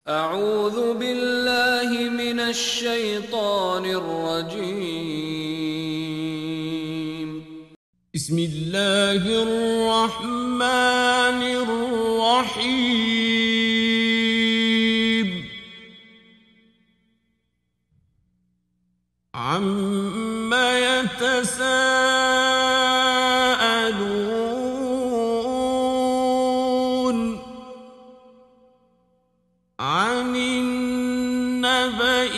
أعوذ بالله من الشيطان الرجيم. بسم الله الرحمن الرحيم. عم يتساءلون عن النبأ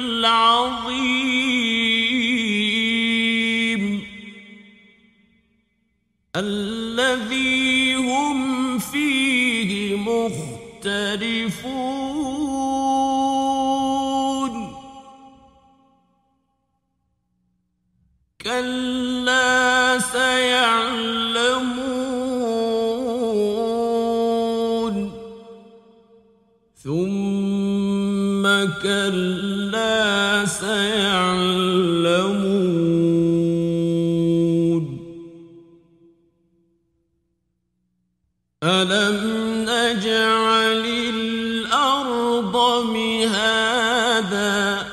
العظيم الذي هم فيه مختلفون. كلا سيعلمون ثم كلا سيعلمون. ألم نجعل الأرض مهادا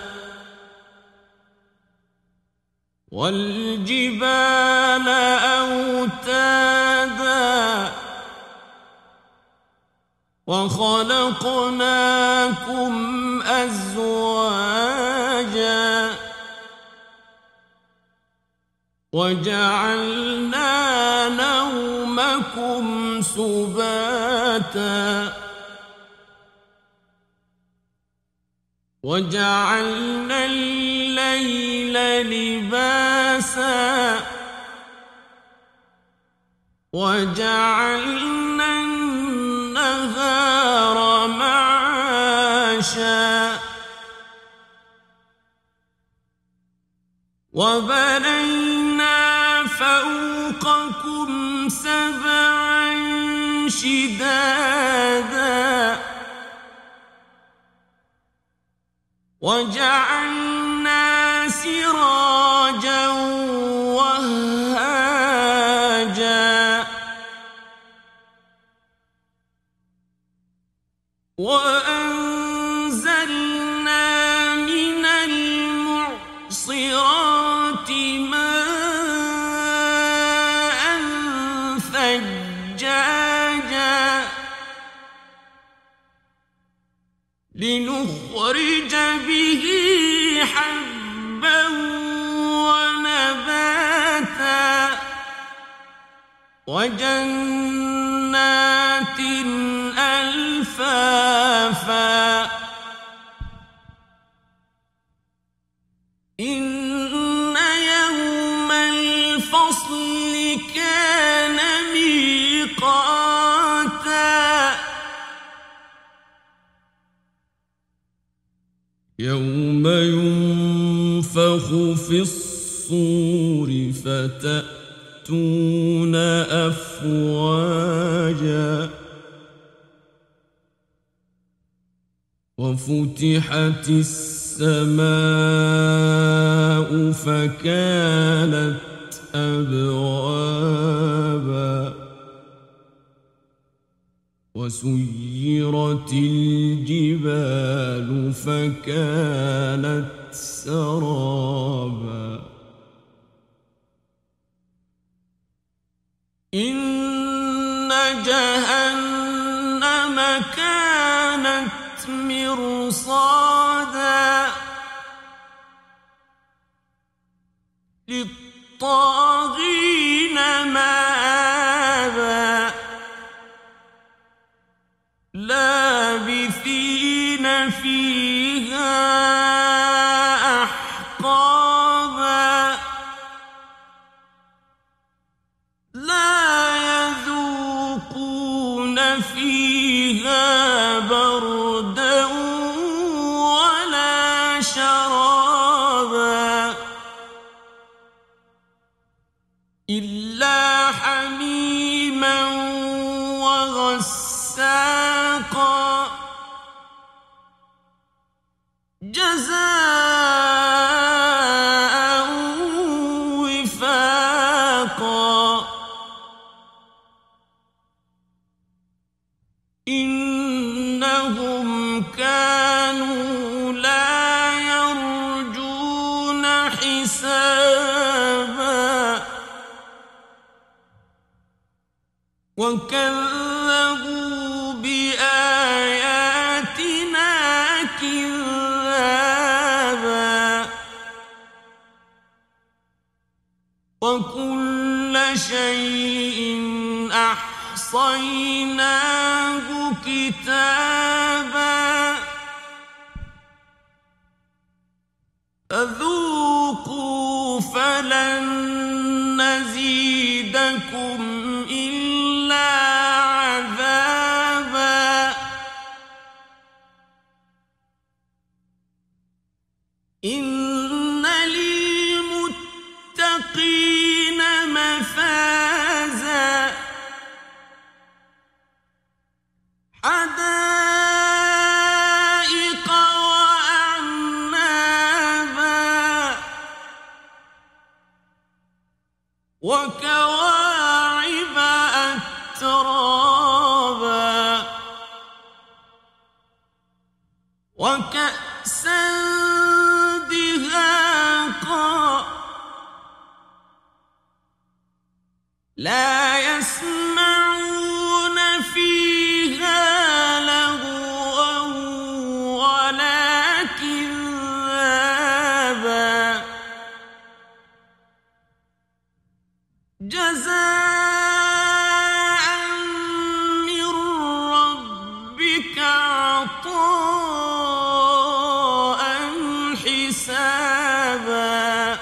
والجبال أوتادا وخلقناكم أزواجا وجعلنا نومكم سباتا وجعلنا الليل لباسا وجعلنا النهار معاشا وبنينا فوقكم سبعا شدادا وجعلنا سراجا وهاجا وأنزلنا من المعصرات ماء ثجاجا لنخرج به حبا ونباتا وجنات ألفافا. إن يوم الفصل كان ميقاتا يوم ينفخ في الصور فتأتون أفواجا وفتحت السماء فكانت أبوابا وسيرت الجبال فكانت سرابا. إن جهنم كانت مرصادا للطاغين مآبا لابثين فيها أحقابا لا يذوقون فيها بردا ولا شرابا إلا حميما وغساقا جزاء وفاقا. إنهم كانوا حسابا وكذبوا بآياتنا كذابا وكل شيء أحصيناه كتابا فذوقوا فلن نزيدكم إلا عذابا إن للمتقين مفازا حدائق وأعنابا وكواعب أترابا وكأسا دهاقا لا يسمعون فيها لغوا ولا كذابا جزاء من ربك عطاء حسابا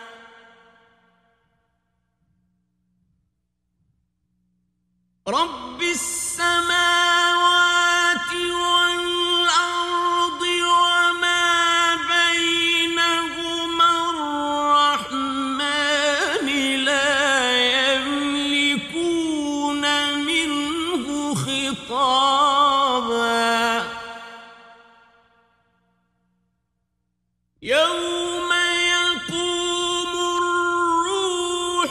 رب السماوات والأرض وما بينهما الرحمن لا يملكون منه خطابا يوم يقوم الروح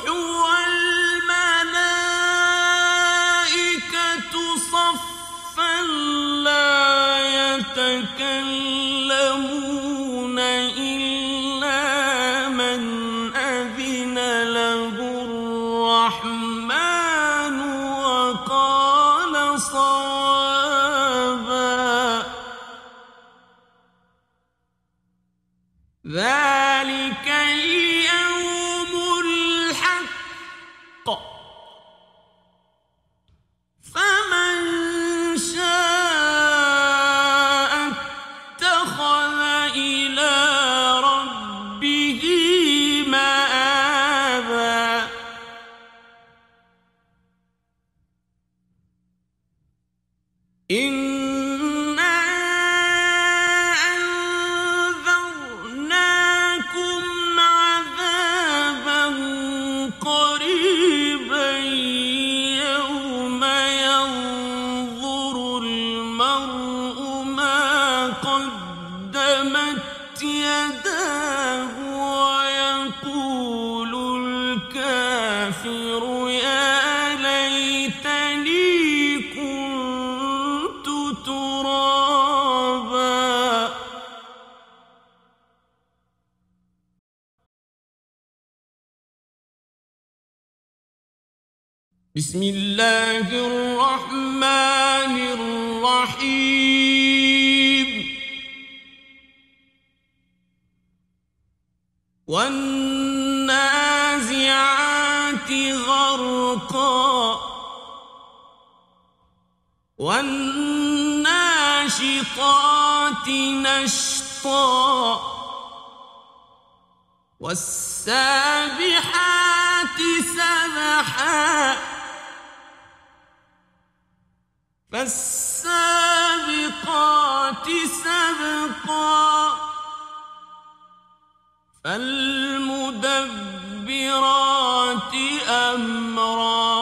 والملائكة صفا لا يتكلمون إلا من أذن له الرحمن وقال صوابا ذلك اليوم الحق فمن شاء اتخذ إلى ربه مآبا إنا أنذرناكم عذابا قريبا يوم ينظر المرء ما قدمت يداه ويقول الكافر يا ليتني كنت ترابا بسم الله الرحمن الرحيم والنازعات غرقا والناشطات نشطا والسابحات سبحا فالسابقات سبقا فالمدبرات أمرا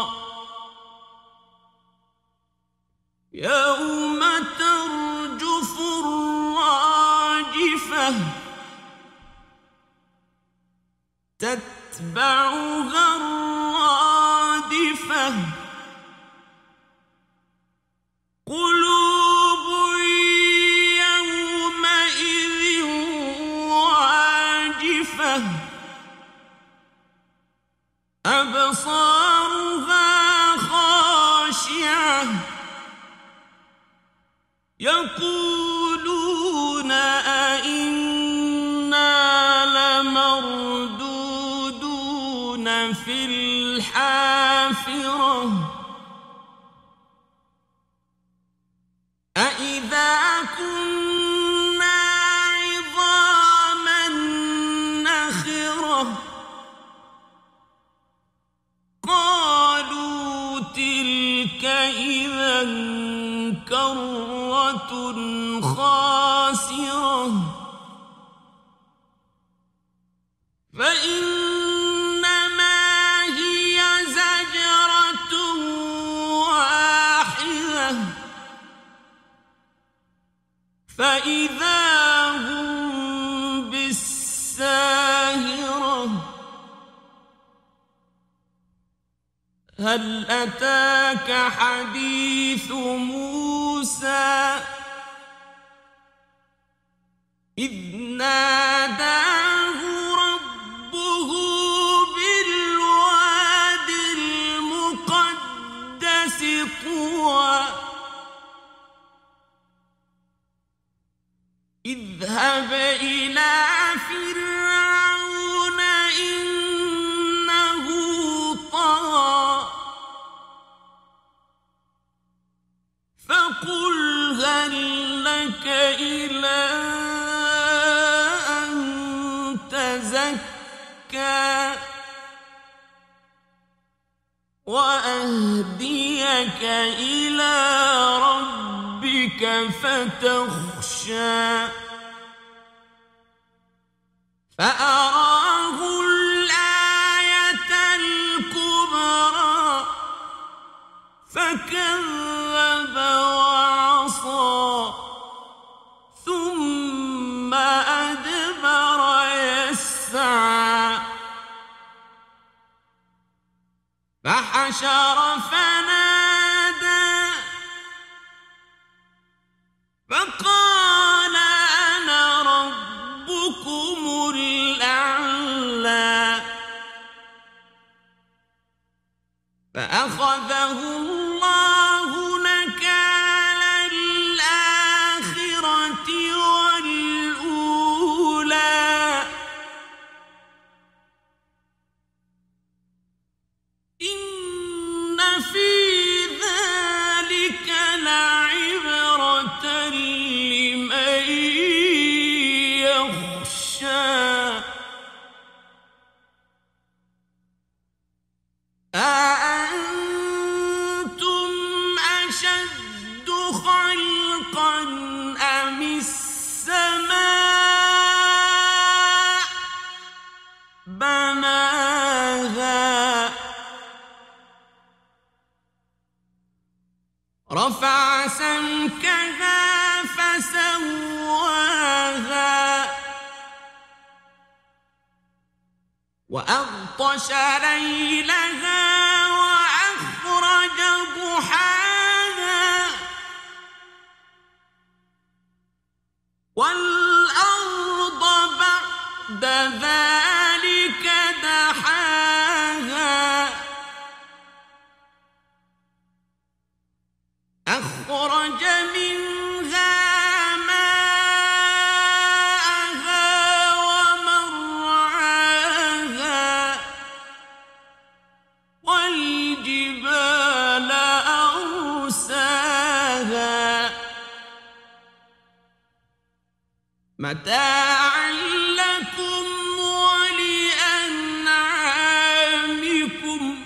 يوم ترجف الراجفة تتبعها الرادفة قلوب يومئذ واجفة أبصارها خاشعة يقولون أئنا لمردودون في الحافرة أإذا كنا عظاما نخرة قالوا تلك إذا كرة خاسرة فإنما هي زجرة واحدة فإذا هم بالساهرة هل أتاك حديث موسى إذ ناداه ربه بالواد المقدس طوى اذهب إلى فرعون إنه طغى فقل هل لك إلى أن تزكى وأهديك إلى ربك فتخشى فأراه الآية الكبرى فكذب وعصى ثم أدبر يسعى فحشر فنادى فقال أنا ربكم الأعلى فأخذه الله نكال الآخرة والأولى إن في ذلك لعبرة لمن يخشى أأنتم أشد خلقا أم السماء بناها رفع سمكها فسواها وأغطش ليلها وأخرج ضحاها والأرض بعد ذلك دحاها أخرج منها ماءها ومرعاها والجبال أرساها متاعا لكم ولأنعامكم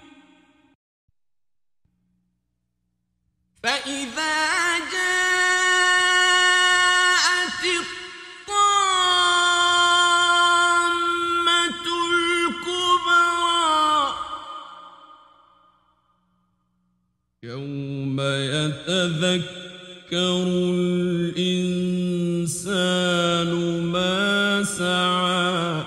فإذا جاءت الطامة الكبرى يوم يتذكر الإنسان ما سعى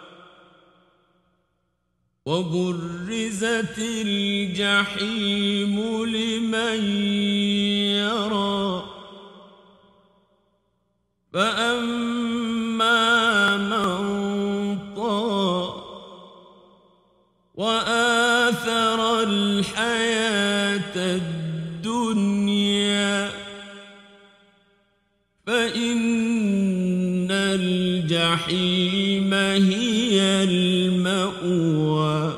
وبرزت الجحيم لمن يرى فأما من وآثر الحياة الدنيا فإن الجحيم هي المأوى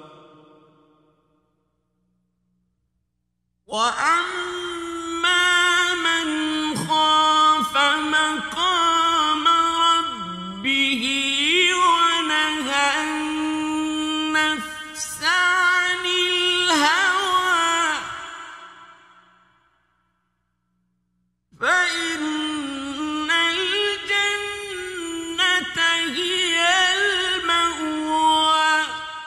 وأما من خاف مقام ربه ونهى النفس عن الهوى فإن الجنة هي المأوى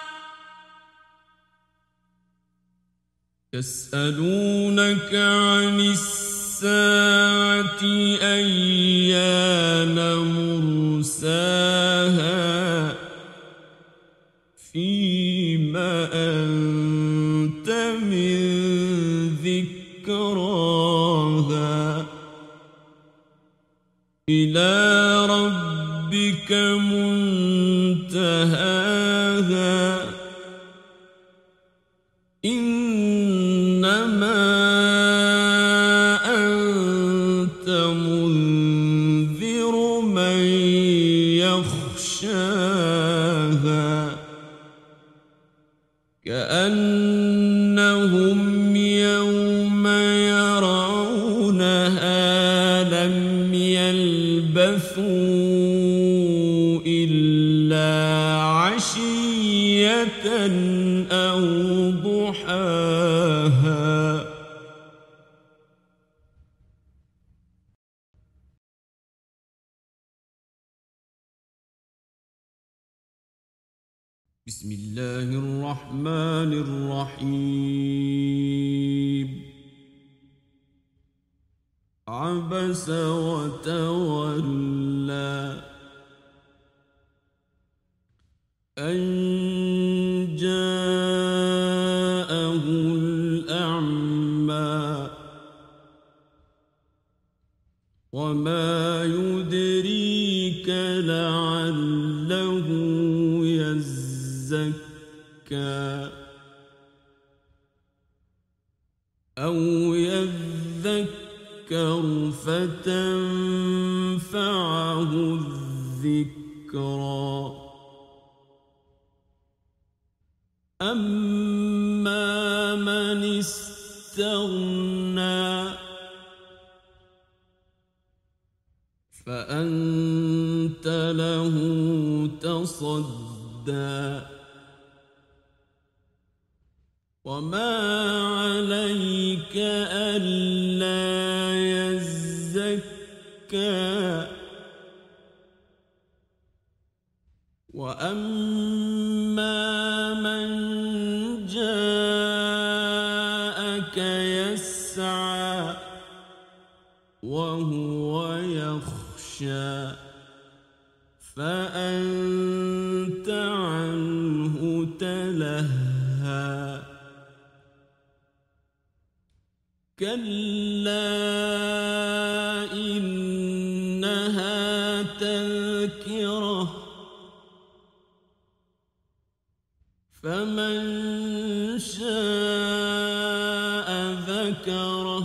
يسألونك عن الساعة أيان مرساها فيما أنت من ذكراها إلى ربك منتهاها إنما أنت منذر من يخشاها كأنهم يوم يرونها لم يلبثوا إلا عشية أو ضحاها بسم الله الرحمن الرحيم عبس وتولى أن جاءه الأعمى وما يدريك لعله يزكى أو يذكر فتنفعه الذكرى أما من استغنى فأنت له تصدى وما عليك ألا يزكى وأما من جاءك يسعى وهو يخشى فأنت عنه تلهى كلا إنها تذكرة فمن شاء ذكره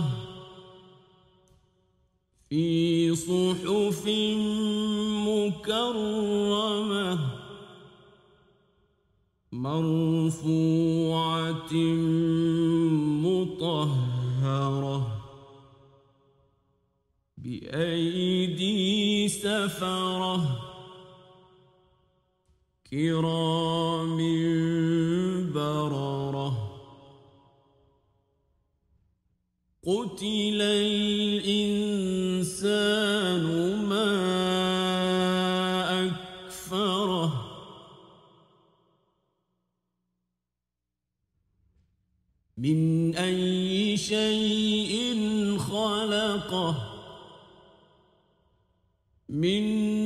في صحف مكرمة مرفوعة مطهرة بأيدي سفرة كرام بررة قتل الإنسان ما أكفره من أي شيء خلقه من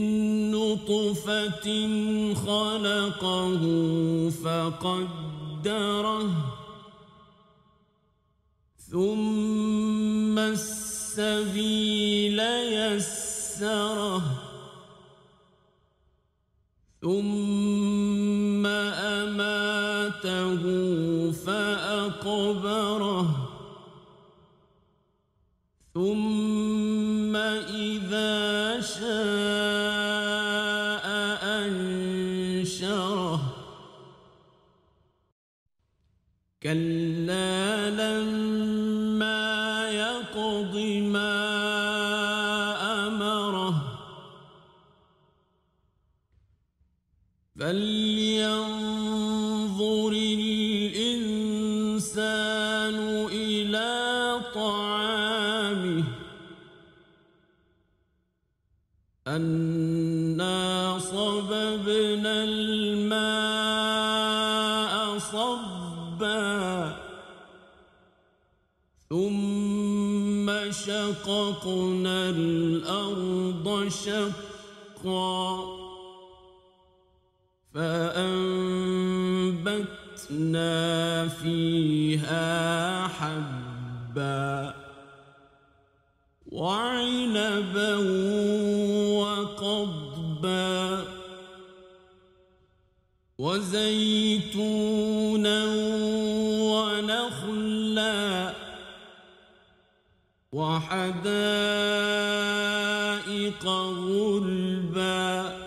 نطفة خلقه فقدره ثم السبيل يسره ثم أماته أماته فأقبره ثم إذا شاء أنشره كلا لما يقض ما أمره فلينظر الإنسان إلى طعامه أنا صببنا الماء صبا ثم شققنا الأرض شقا فأنبتنا فيها حبا وعنبا وقضبا وزيتونا ونخلا وحدائق غلبا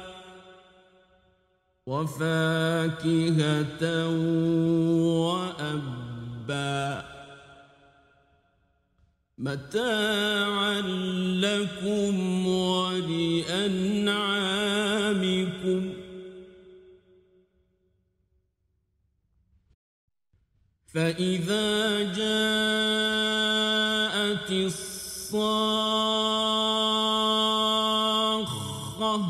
وفاكهة وأبا متاعا لكم ولأنعامكم فإذا جاءت الصاخة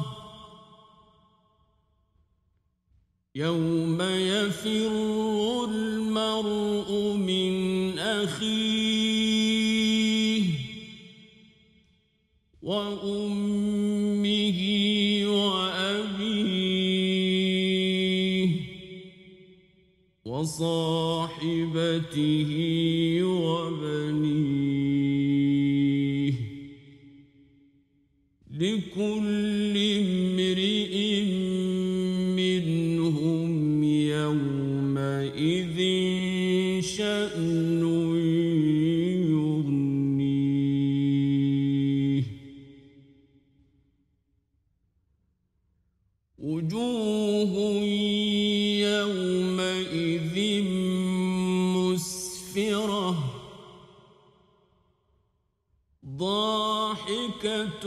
يوم يفر المرء من أخيه وأمه وأبيه وصاحبته وبنيه لكل امرئ منهم يومئذ شأن يغنيه وجوه يومئذ مسفرة ضاحكة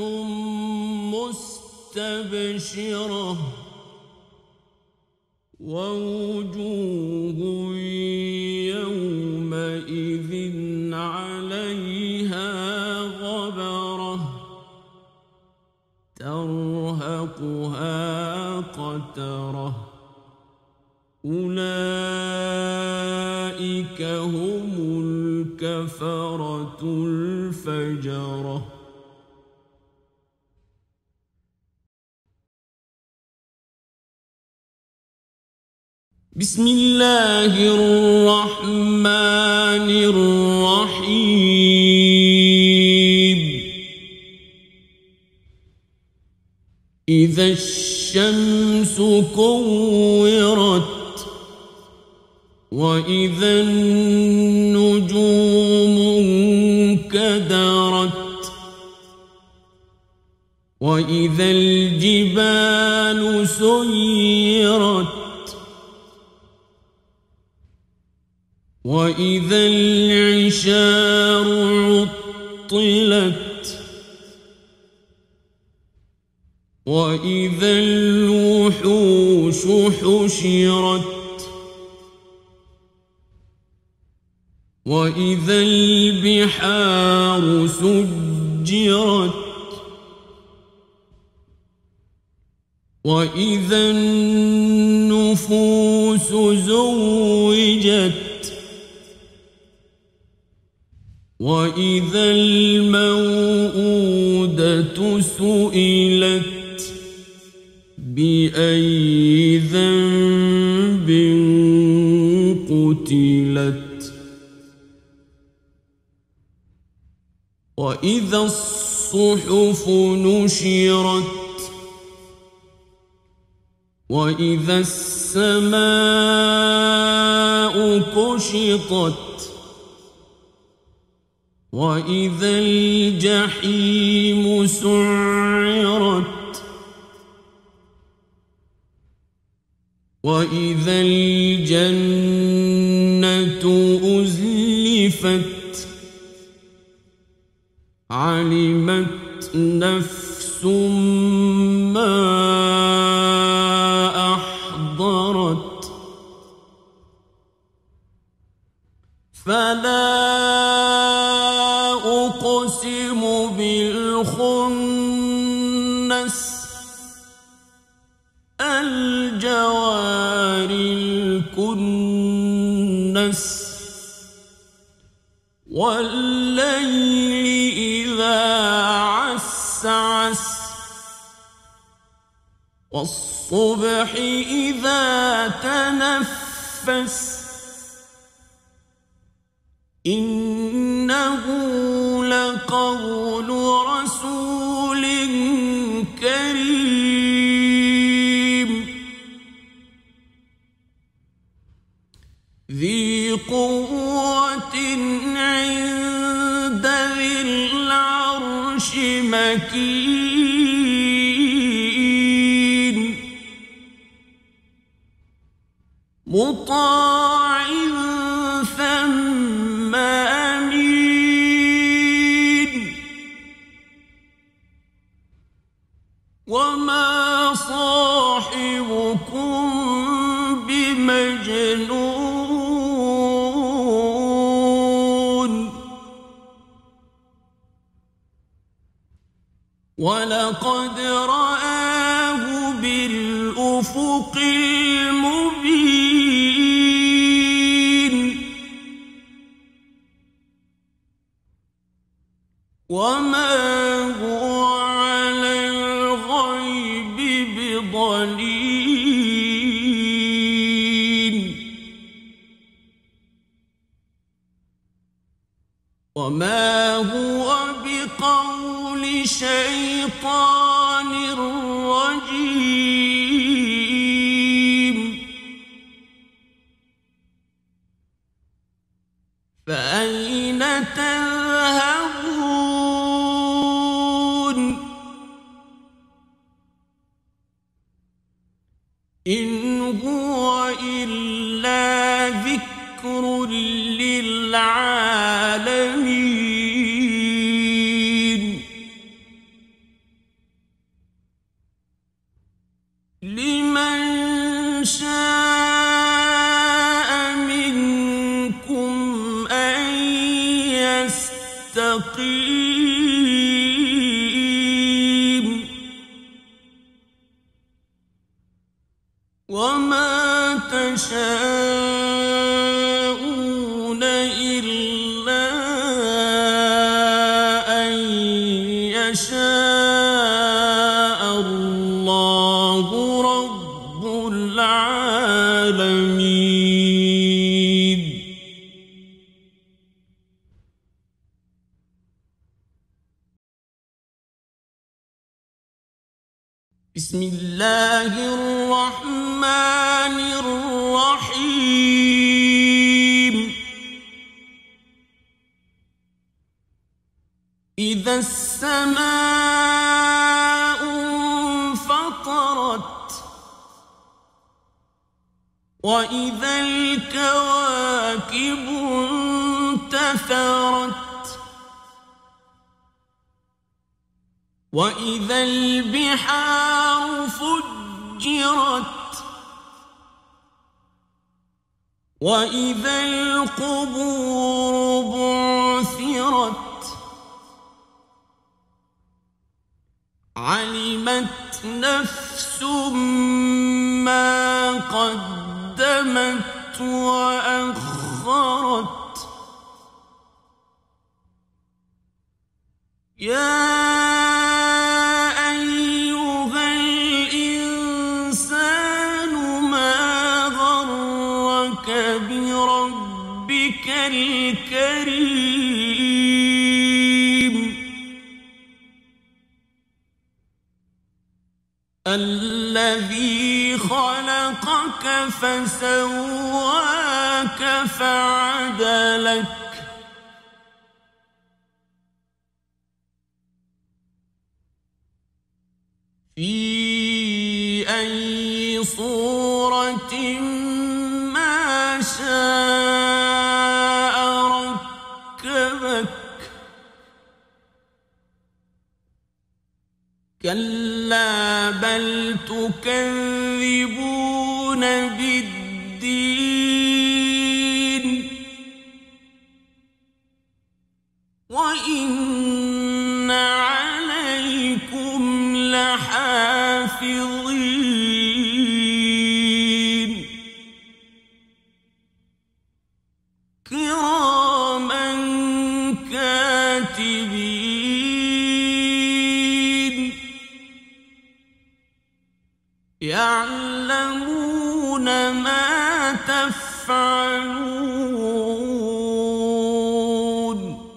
مستبشرة ووجوه يومئذ عليها غبرة ترهقها قترة أولئك هم الكفرة الفجرة بسم الله الرحمن الرحيم إذا الشمس كورت وإذا النجوم انكدرت وإذا الجبال سيرت وإذا العشار عطلت وإذا الوحوش حشرت وإذا البحار سجرت وإذا النفوس زوجت وإذا الموءودة سئلت بأي ذنب قتلت وإذا الصحف نشرت وإذا السماء نشطت وإذا الجحيم سعرت وإذا الجنة أزلفت علمت نفس ما أحضرت فلا أقسم بالخنس الجوار الكنس والليل إذا عسعس والصبح إذا تنفس إنه لقول رسول كريم ذي قوة عند ذي العرش مكين مطاع ثم أمين وما صاحبكم بمجنون ولقد رآه بالأفق المبين وما هو على الغيب بضنين وما هو بقول شيطان رجيم فأين تذهبون إن هو إلا ذكر للعالمين لمن شاء منكم أن يستقيم وما تشاءون إلا أن يشاء الله رب العالمين بسم الله الرحمن الرحيم إذا السماء انفطرت وإذا الكواكب انتثرت وإذا البحار فجرت وإذا القبور بعثرت علمت نفس ما قدمت وأخرت يا أيها الإنسان ما غرك بربك الكريم الذي خلقك رفعك فسواك فعدلك في أي صورة ما شاء ركبك كلا بل تكذبون بالدين وإن عليكم لحافظين كراما كاتبين يعلمون ما تفعلون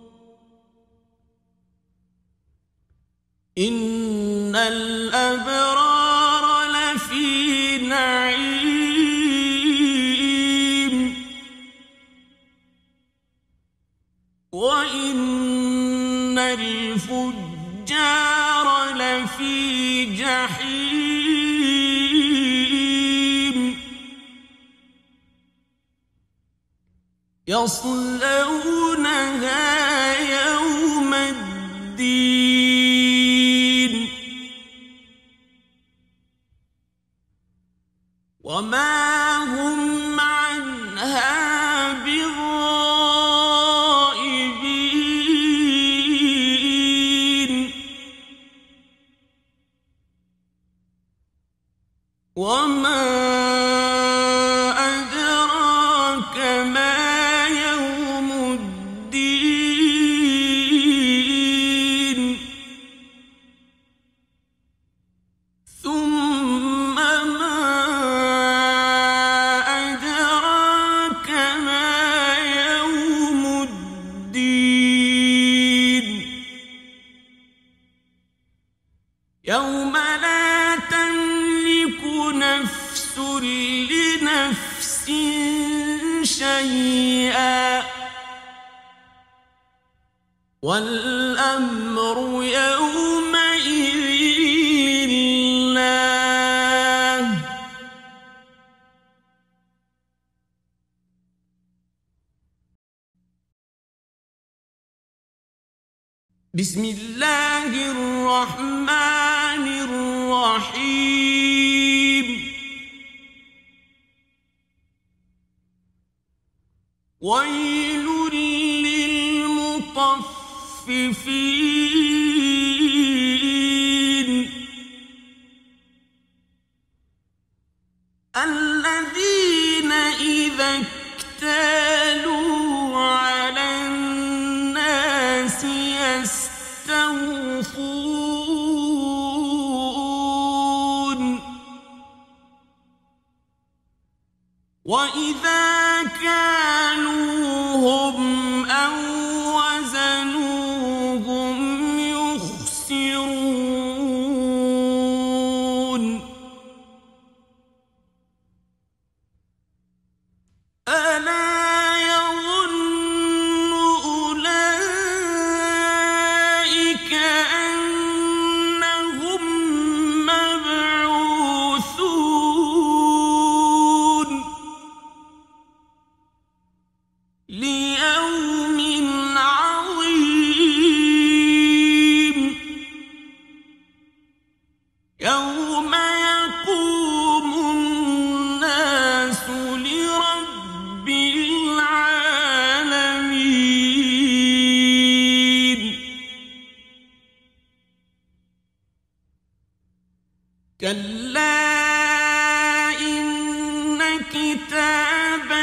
إن الأبرار لفي نعيم وإن الفجار لفي جحيم يصلونها يوم الدين وما هم عنها بغائبين وما أدراك ما يوم الدين ثم ما أدراك ما يوم الدين يوم لا تملك نفس لنفس شيئا والأمر يومئذ لله بسم الله الرحمن الرحيم ويل للمطففين الذين إذا اكتالوا على الناس يستوفون وإذا كالوهم أو وزنوهم يخسرون ألا يظن أولئك أنهم مبعوثون ليوم عظيم يوم يقوم الناس لرب العالمين كلا إن كتاب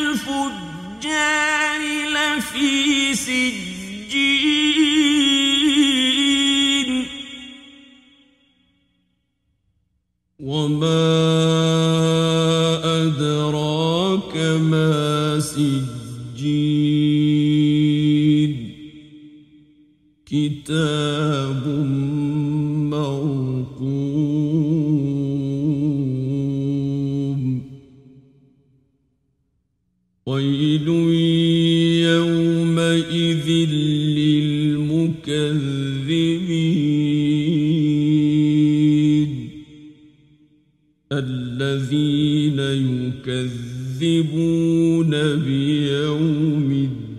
الفجار لفي سجين وما أدراك ما سجين كتاب مرقوم ويل يومئذ للمكذبين الذين يكذبون بيوم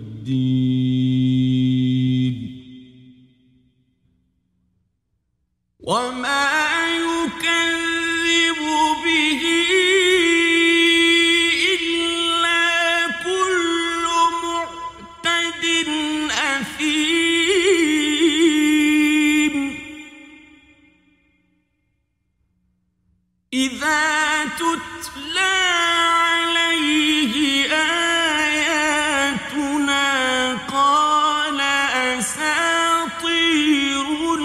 الدين وما يكذب به إلا كل معتد أثيم إذا تتلى عليه آياتنا قال أساطير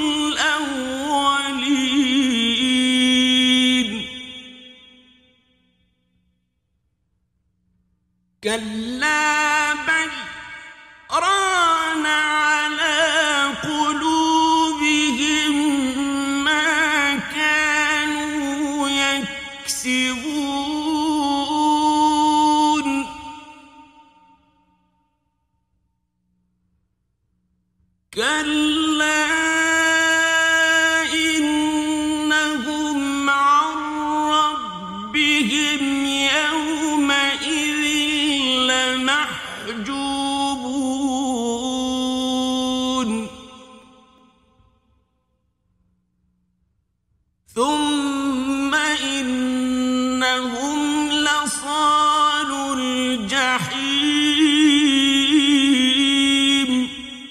الأولين كلا بل ران على قلوبهم ما كانوا يكسبون كلا إنهم عن ربهم يومئذ لمحجوبون ثم إنهم لصالو الجحيم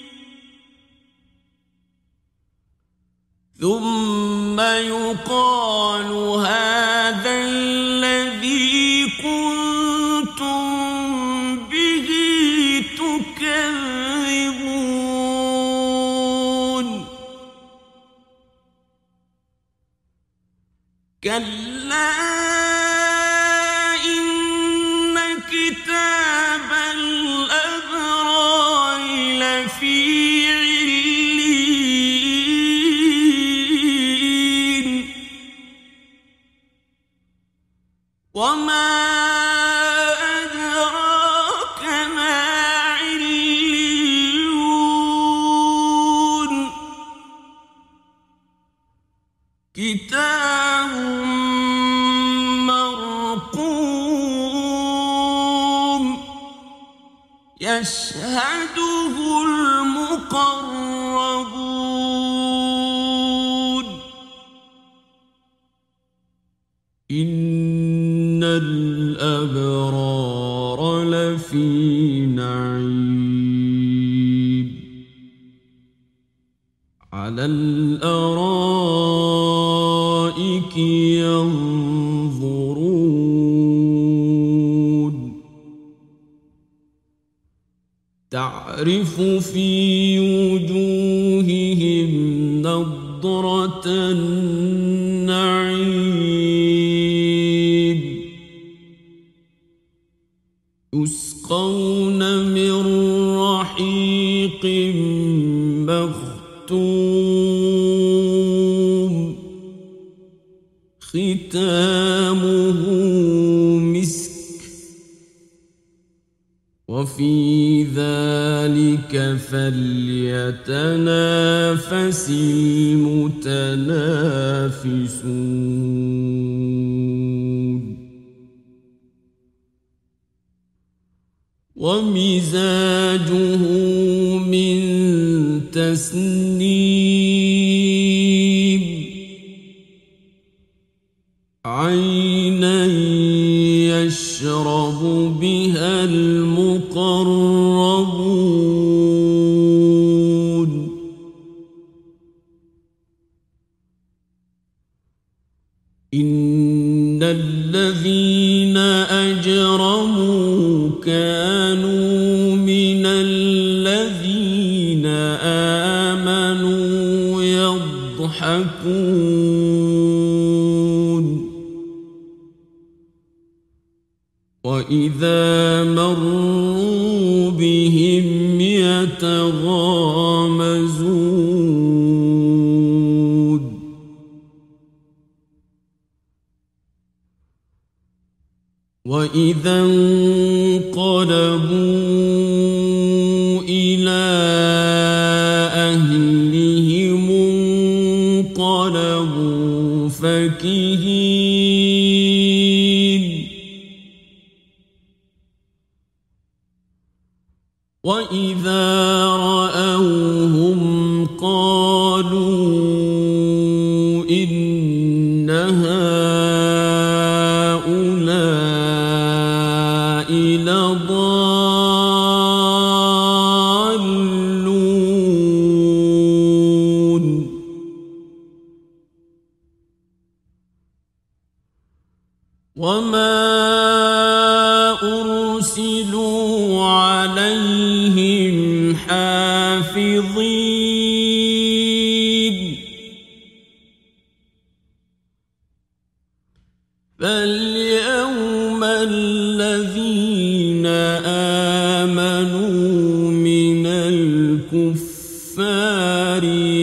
ثم يقال هذا الذي كنتم به تكذبون كلا إن كتاب الأبرار لفي عليين وما أدراك ما عليون كتاب مرقوم يشهده المقربون إن الأبرار لفي نعيم على الأرائك ينظرون تعرف في وجوههم نضرة النعيم يسقون من رحيق مختوم ختامه مسك وفي ذلك فليتنافس المتنافسون ومزاجه من تسنيم عينا يشرب بها المقربون إن الذين أجرموا كانوا من الذين آمنوا يضحكون وإذا مروا بهم يتغامزون وإذا انقلبوا إلى أهلهم انقلبوا فكهين وإذا رأوهم قالوا إن هؤلاء لضالون وما أرسلوا عليهم حافظين فاليوم الذين آمنوا من الكفار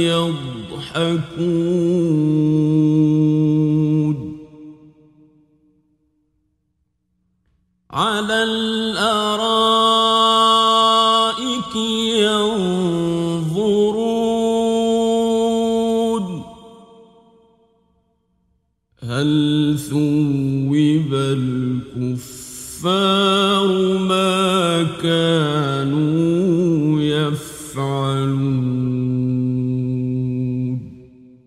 يضحكون على الأرائك ينظرون هل ثوب الكفار ما كانوا يفعلون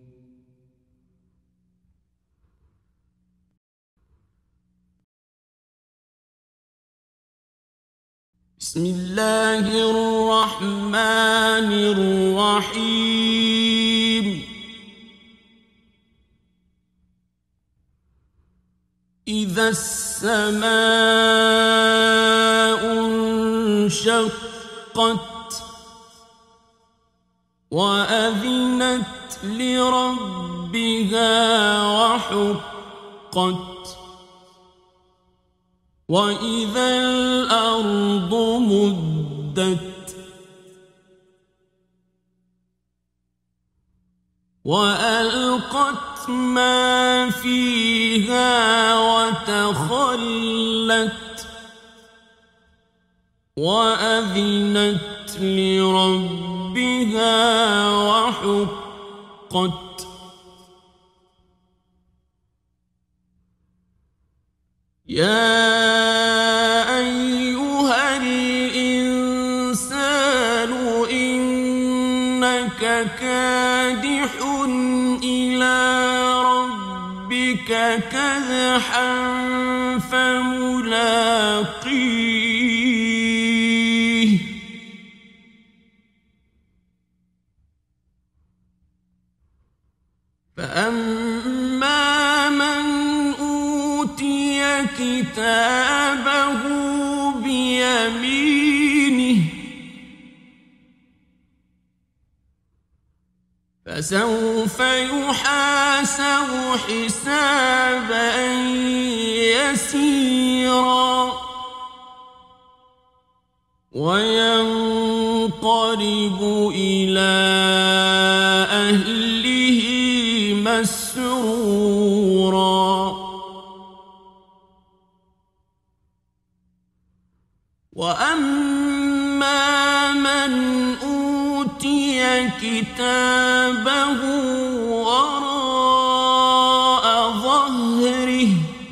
بسم الله الرحمن الرحيم إذا السماء انشقت وأذنت لربها وحقت وإذا الأرض مدت وألقت ما فيها وتخلت وأذنت لربها وحقت يا أيها الإنسان إنك كادح إلى ربك كدحا فملاقيه فأما من أوتي كتابه بيمينه فسوف يحاسب حسابا يسيرا وينقلب إلى أهله مسرورا وأما من أوتي كتابه وراء ظهره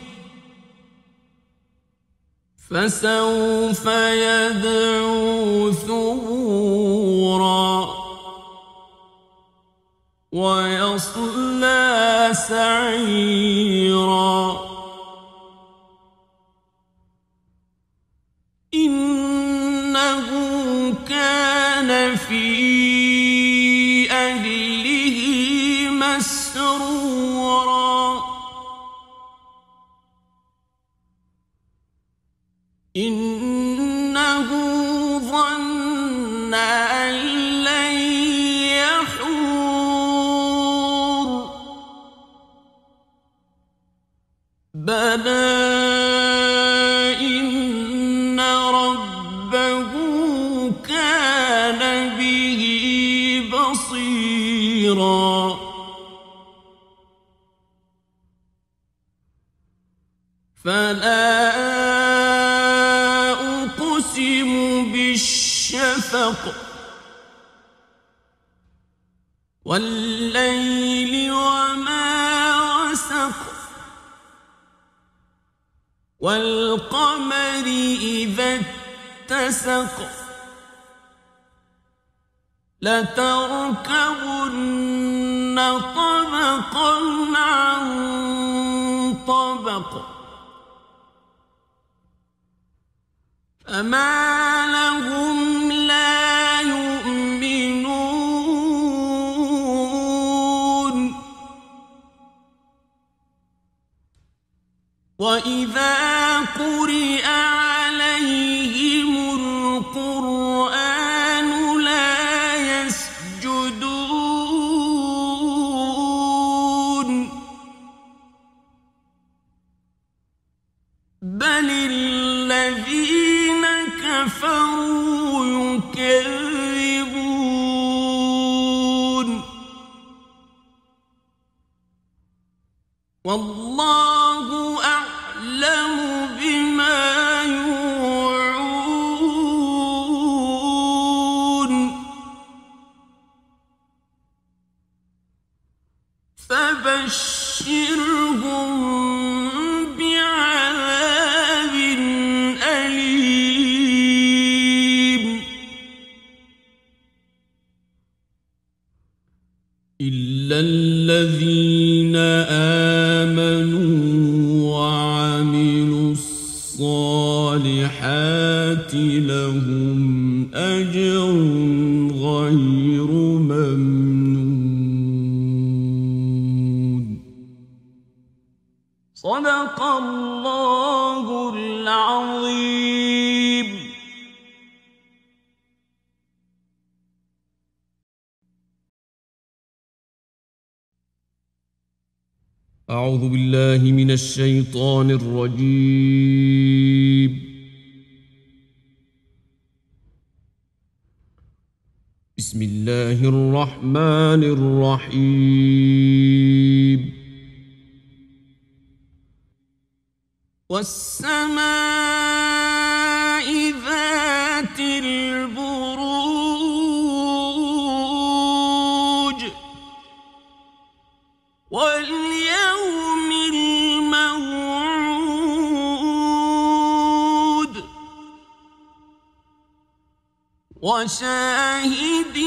فسوف يدعو ثبورا ويصلى سعيرا إنه كان في أهله مسرورا إنه ظن أن لن يحور بلى إن ربه كان به بصيرا فلا بالشفق والليل وما وسق والقمر إذا اتسق لتركبن طبقا عن طبق فما لهم لا يؤمنون وإذا قرئ عليهم القرآن لا يسجدون بل الذين كفروا يكذبون والله أعلم بما يوعون فبشرهم بعذاب أليم إلا الذين آمنوا وعملوا الصالحات لهم أجر غير ممنون صدق الله العظيم. أعوذ بالله من الشيطان الرجيم. بسم الله الرحمن الرحيم. والسماء ذات البروج واليوم الموعود وشاهد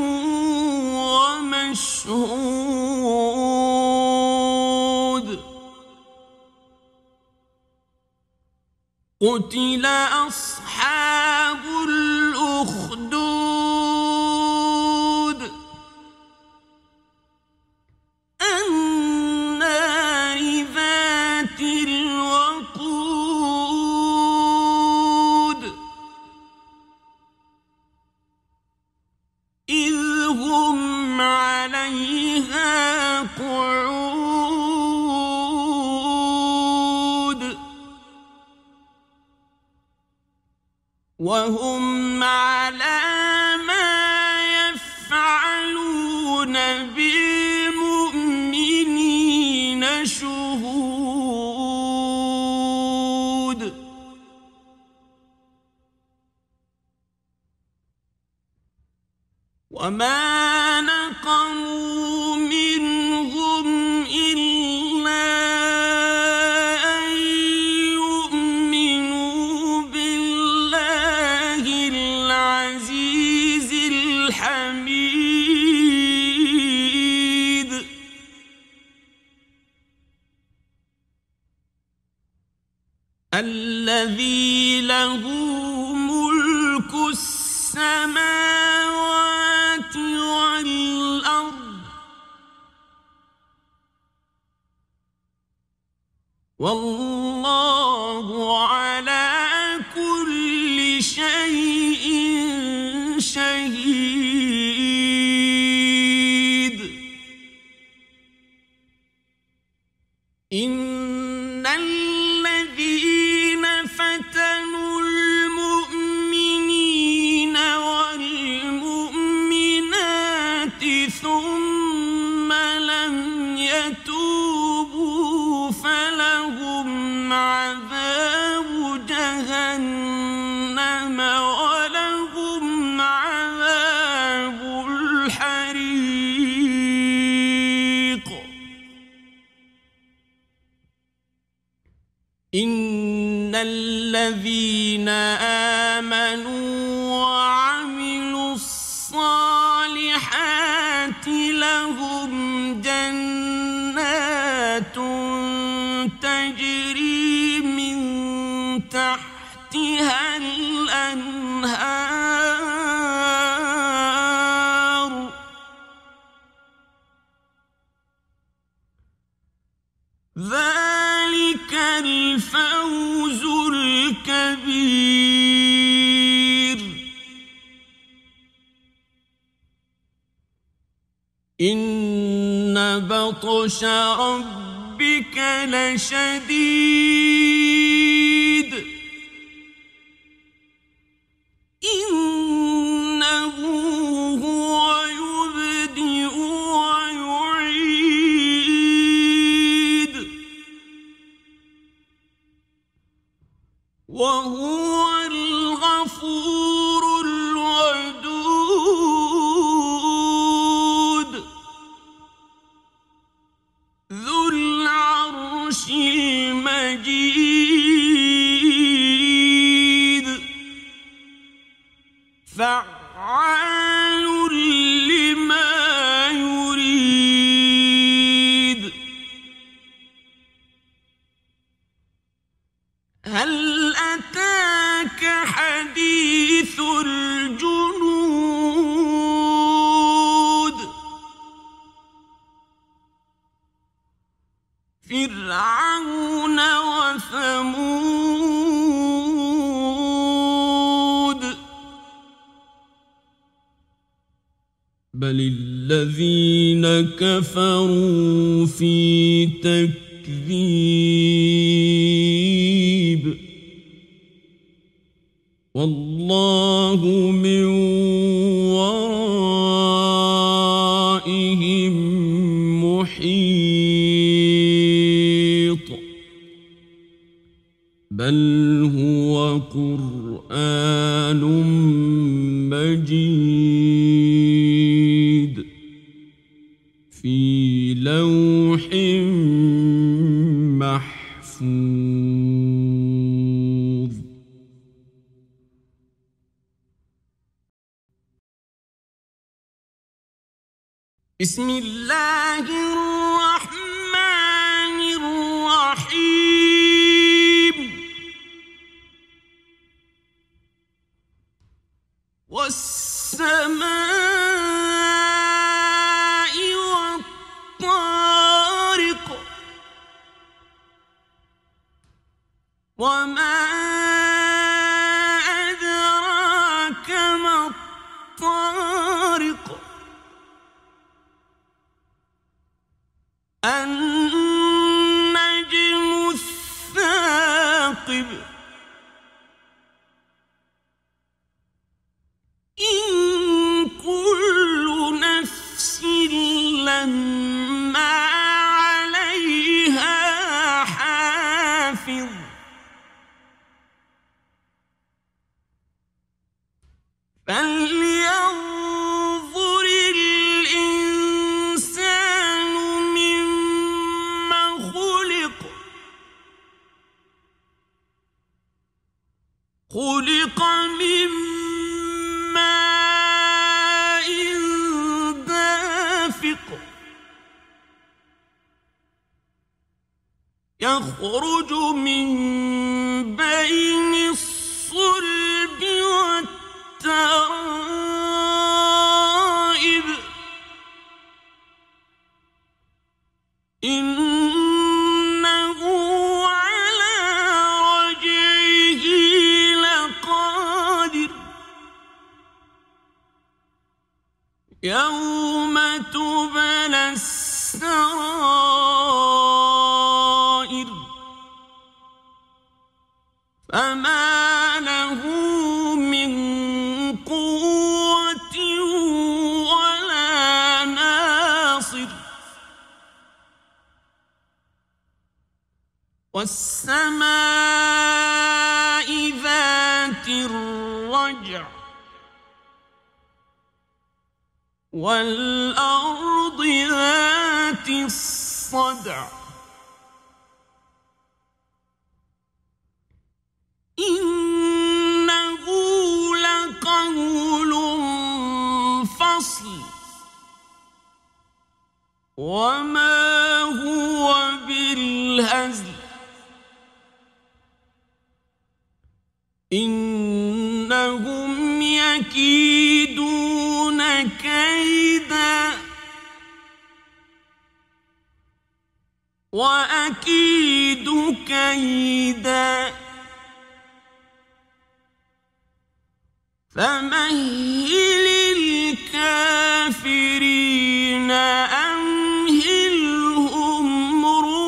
ومشهود قتل أصحاب الأخدود النار ذات الوقود إذ هم عليها قعود وهم على ما يفعلون بالمؤمنين شهود وما نقموا منهم إلا أن يؤمنوا بالله العزيز الحميد الذي له ملك السماوات والأرض والله على كل شيء شهيد إن الذين فتنوا المؤمنين والمؤمنات ثم لم يتوبوا فلهم الذين آمنوا وعملوا الصالحات لهم جنات تجري من تحتها الأنهار ذلك الفوز الكبير إن بطش ربك لشديد إنه هو يبدئ ويعيد وهو الغفور الودود ذو العرش المجيد فعال لما يريد هل أتاك حديث الجنود فرعون وثمود بل الذين كفروا في تكذيب والله من ورائهم محيط بل هو قرآن مجيد في لوح محفوظ بسم الله الرحمن الرحيم والسماء والطارق وما أدراك ما الطارق النجم الثاقب إن كل نفس لما عليها حافظ فلينظر الإنسان مما خلق خلق من ماء دافق يخرج من بين الصلب والترائب إنه على رجعه لقادر يوم تبلى السرائر فما له من قوة ولا ناصر والسماء ذات الرجع والأرض ذات الصدع إنهم يكيدون كيدا وأكيد كيدا فمهل الكافرين أمهلهم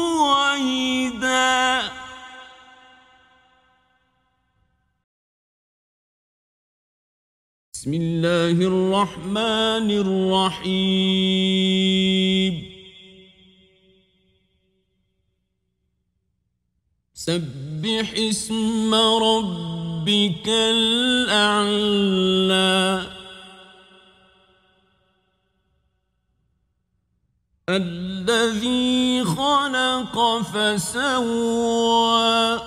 رويدا. بسم الله الرحمن الرحيم. سبح اسم ربك الأعلى الذي خلق فسوى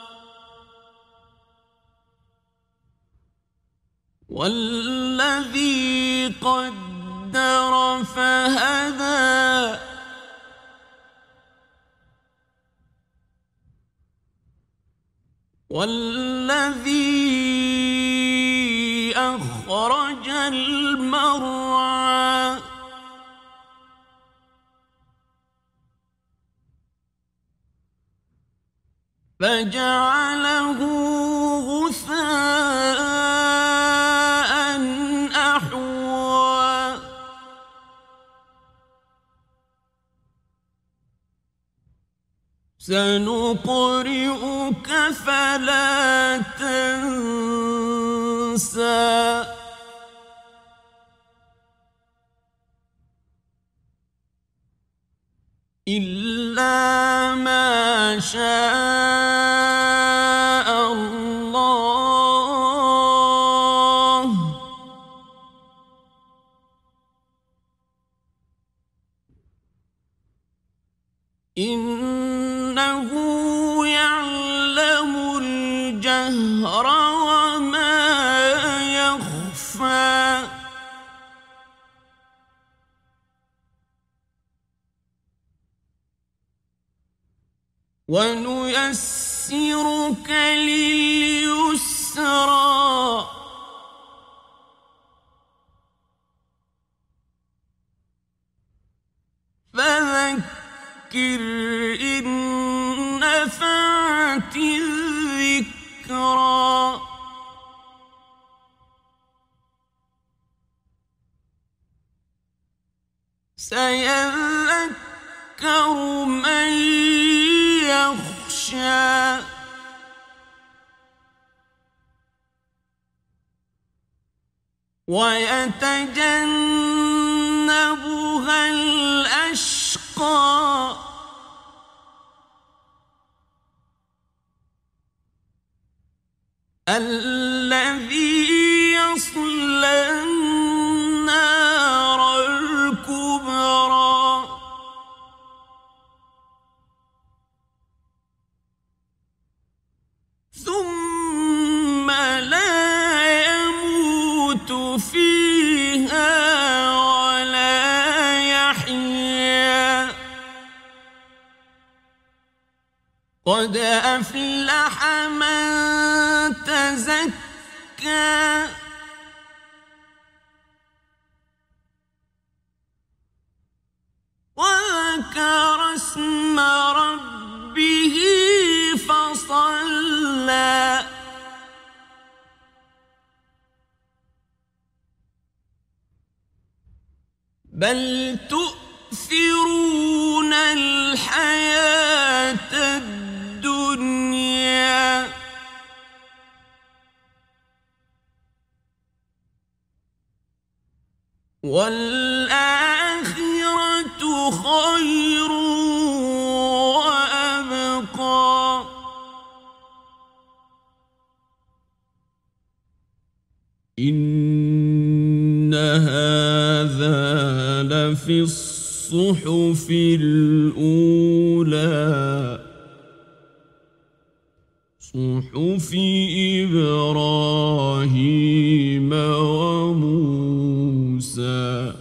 والذي قدر فهدى والذي أخرج المرعى فجعله غثاء أحوى سنقرئك فلا تنسى إلا ما شاء الله إنه يعلم الجهر وما يخفى ونيسرك لليسرى فذكر إن نفعت الذكرى سيذكر من يخشى ويتجنبها الأشقى الذي يصلى النار الكبرى ثم لا يموت فيها ولا يحيا قد أفلح من تزكى وذكر اسم ربه فصلى بل تؤثرون الحياة الدنيا والآخرة خير وأبقى إن هذا لفي الصحف الأولى صحف إبراهيم وموسى.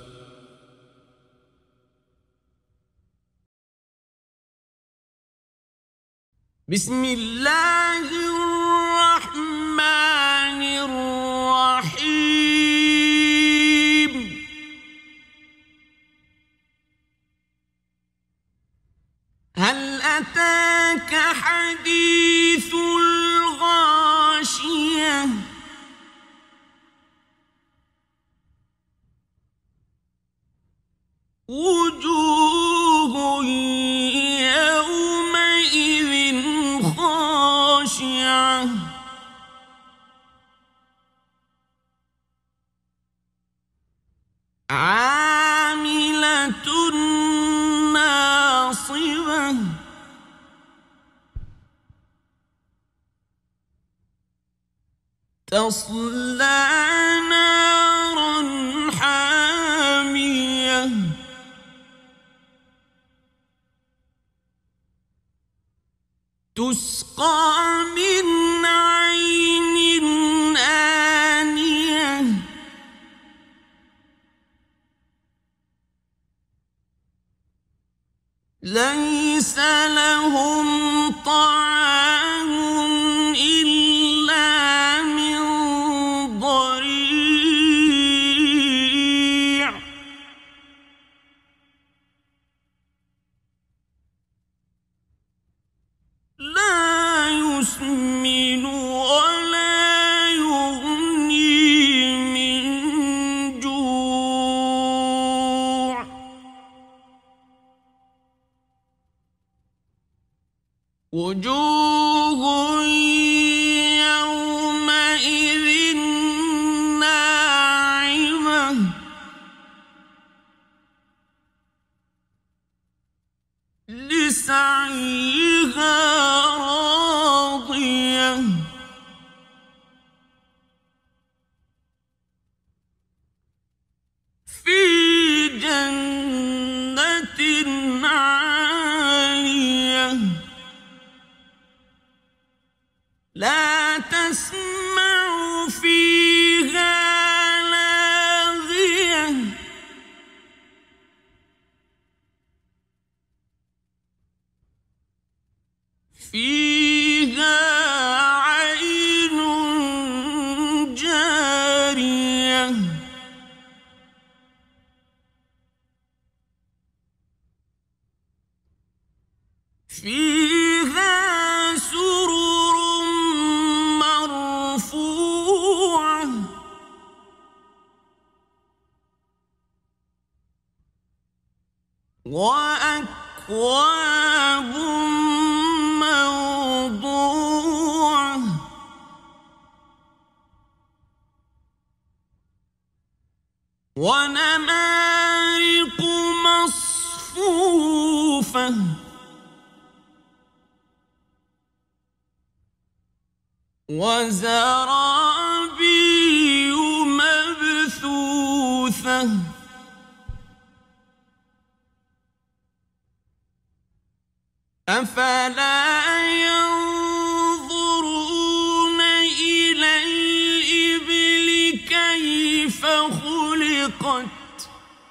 بسم الله الرحمن الرحيم وجوه يومئذ خاشعة عاملة ناصبة تصلى نارا حامية تسقى من عين آنية ليس لهم طعام إلا من ضريع لا يسمن ولا يغني من جوع وجوه يومئذ ناعمة لسعيها راضية في جنة عالية لا تسمع فيها لاغية فيها عين جارية فيها سرر مرفوعة وأكواب موضوعة ونمارق مصفوفة وزرابي مبثوثة أفلا ينظرون إلى الإبل كيف خلقت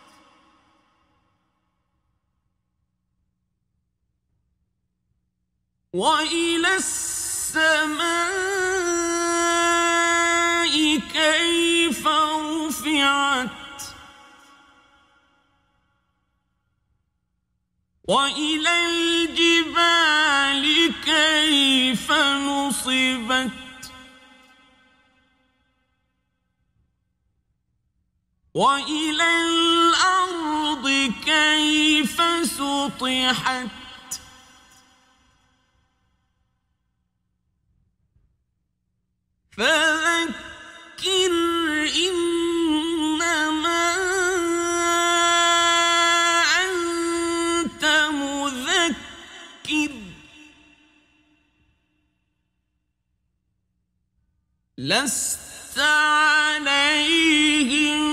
وإلى السماء كيف رفعت وإلى الجبال كيف نصبت وإلى الأرض كيف سطحت فذكر إنما أنت مذكر لست عليهم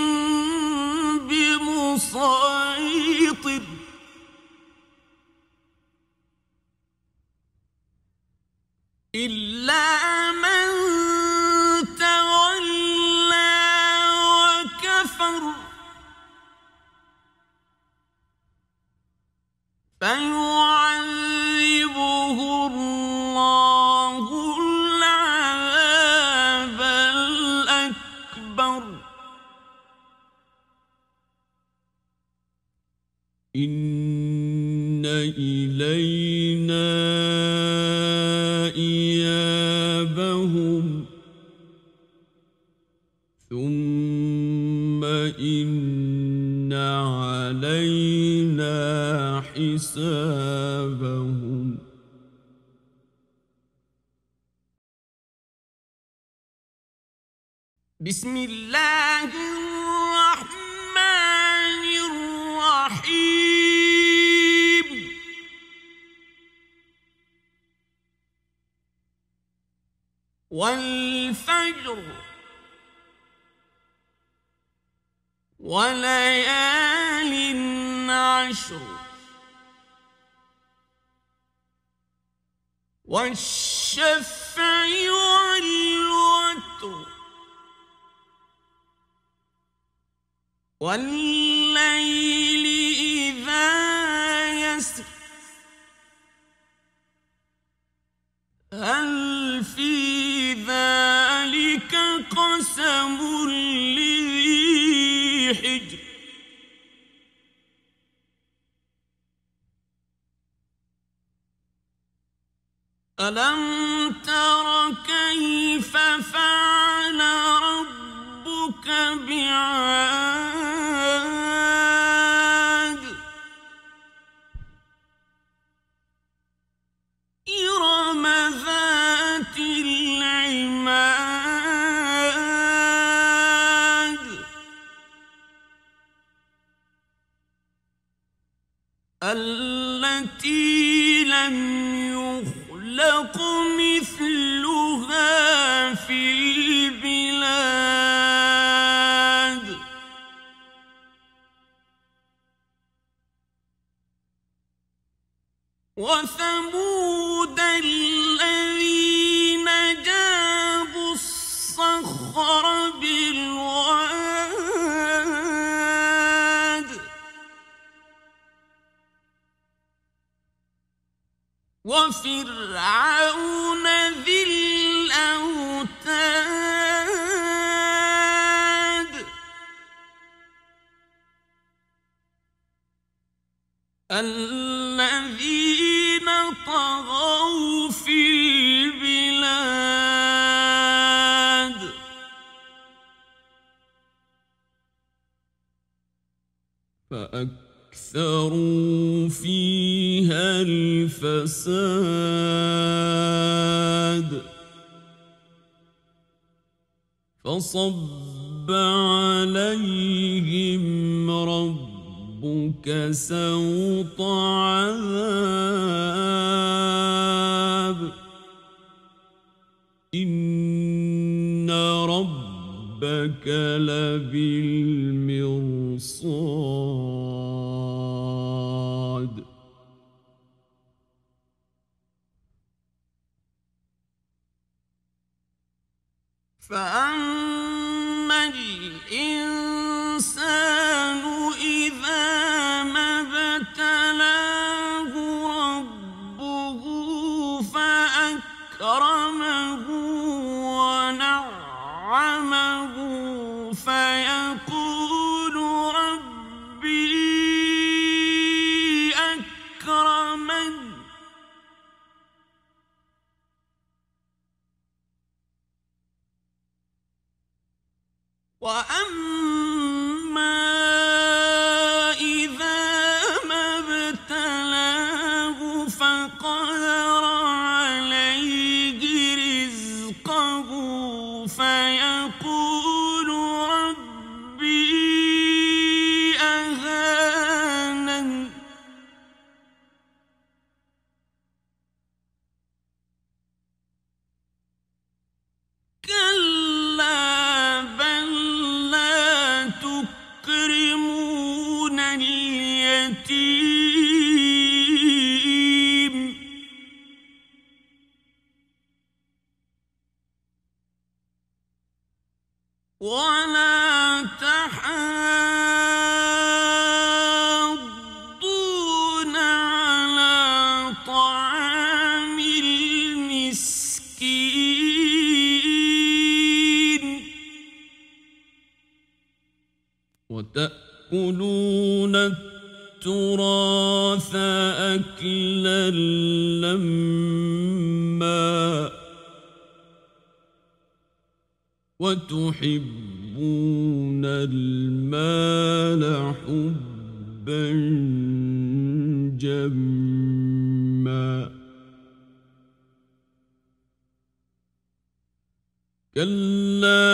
بمسيطر إلا من تولى وكفر فيعذبه الله العذاب الأكبر إن إلينا إيابهم ثم إن علينا حسابهم بسم الله الرحمن الرحيم والفجر وليال عشر والشفع والوتر والليل إذا يسر هل في ذلك قسم لذي حجر ألم تر كيف فعل ربك بعاد إرم ذات العماد التي لم يخلق مثلها في البلاد وثمود الذين جابوا الصخر بالواد وفرعون ذي الأوتاد الذين طغوا في البلاد فأكثروا فيها الفساد فصب عليهم ربك سوط عذاب إن ربك لبالمرصاد فأما الإنسان إذا ما ابتلاه ربه فأكرمه ونعمه فيقول ربي أكرمن وأما إذا ما ابتلاه فقدر عليه رزقه فيقول ربي أهانن كلا بل لا تكرمون اليتيم ولا تحاضون على طعام المسكين وتأكلون التراث أكلا لما وتحبون المال حبا جما كلا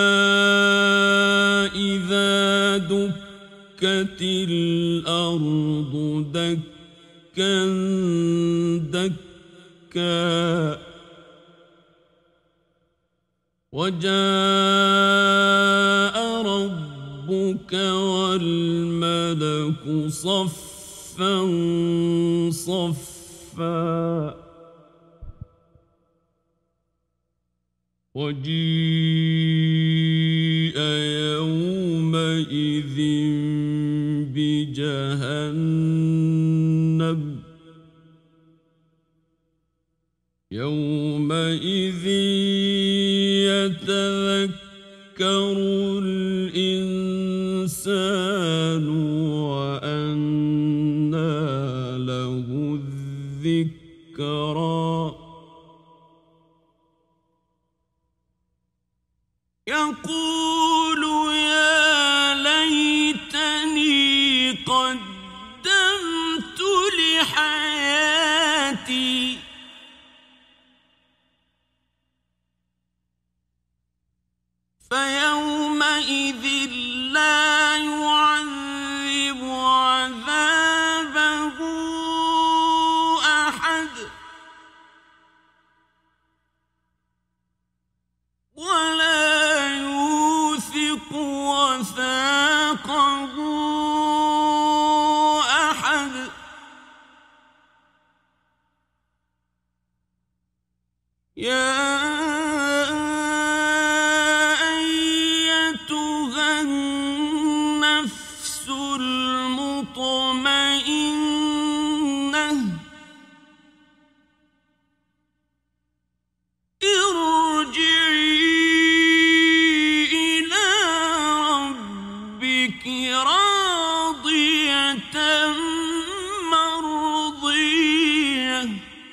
إذا دكت الأرض دكا دكا وجاء ربك والملك صفا صفا وجيء يومئذ بجهنم يومئذ يتذكر الإنسان وأنى له الذكرى يقول يا ليتني قدمت لحياتي فيومئذ لا يعذب عذابه أحد ولا يوثق وثاقه أحد يا أيتها النفس المطمئنة ارجعي إلى ربك راضية مرضية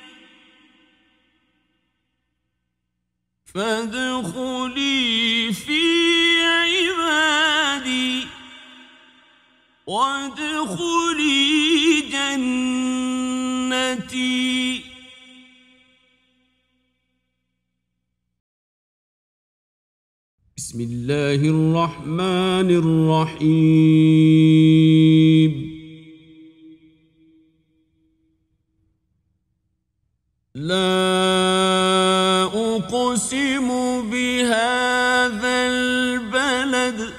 فادخلي في عبادي وادخلي جنتي بسم الله الرحمن الرحيم لا أقسم بهذا البلد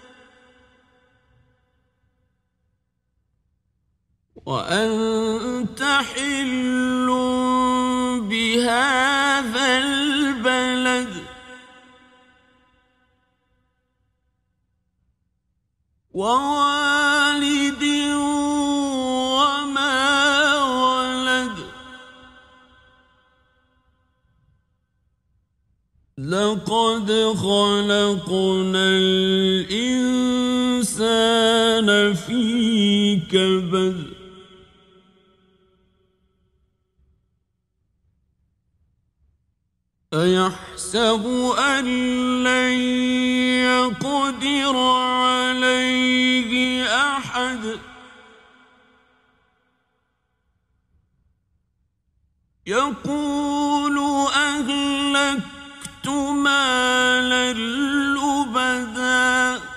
وأنت حل بهذا البلد ووالد وما ولد لقد خلقنا الإنسان في كبد أيحسب أن لن يقدر عليه أحد يقول أهلكت مالا لبدا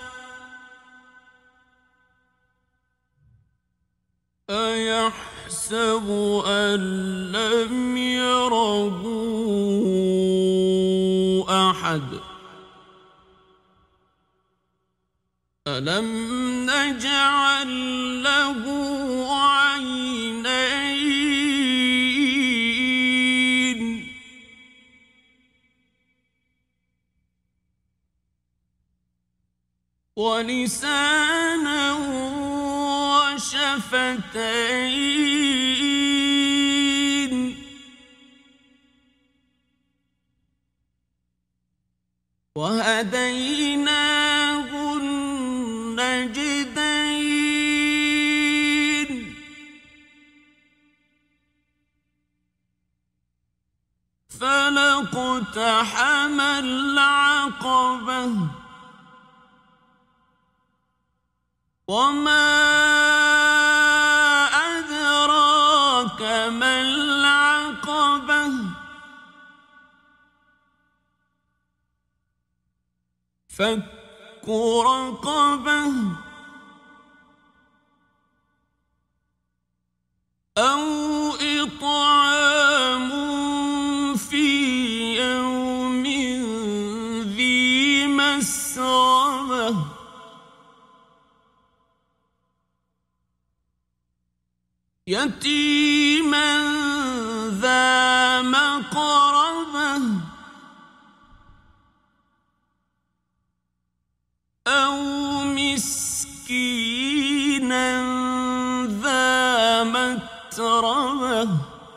أيحسب أن لم يره أحد ألم نجعل له عينين ولسانا وشفتين وهديناه النجدين فلاقتحم العقبة وما أدراك فك رقبة أو إطعام في يوم ذي مسغبة يتيما ذا مقربة أو مسكينا ذا متربة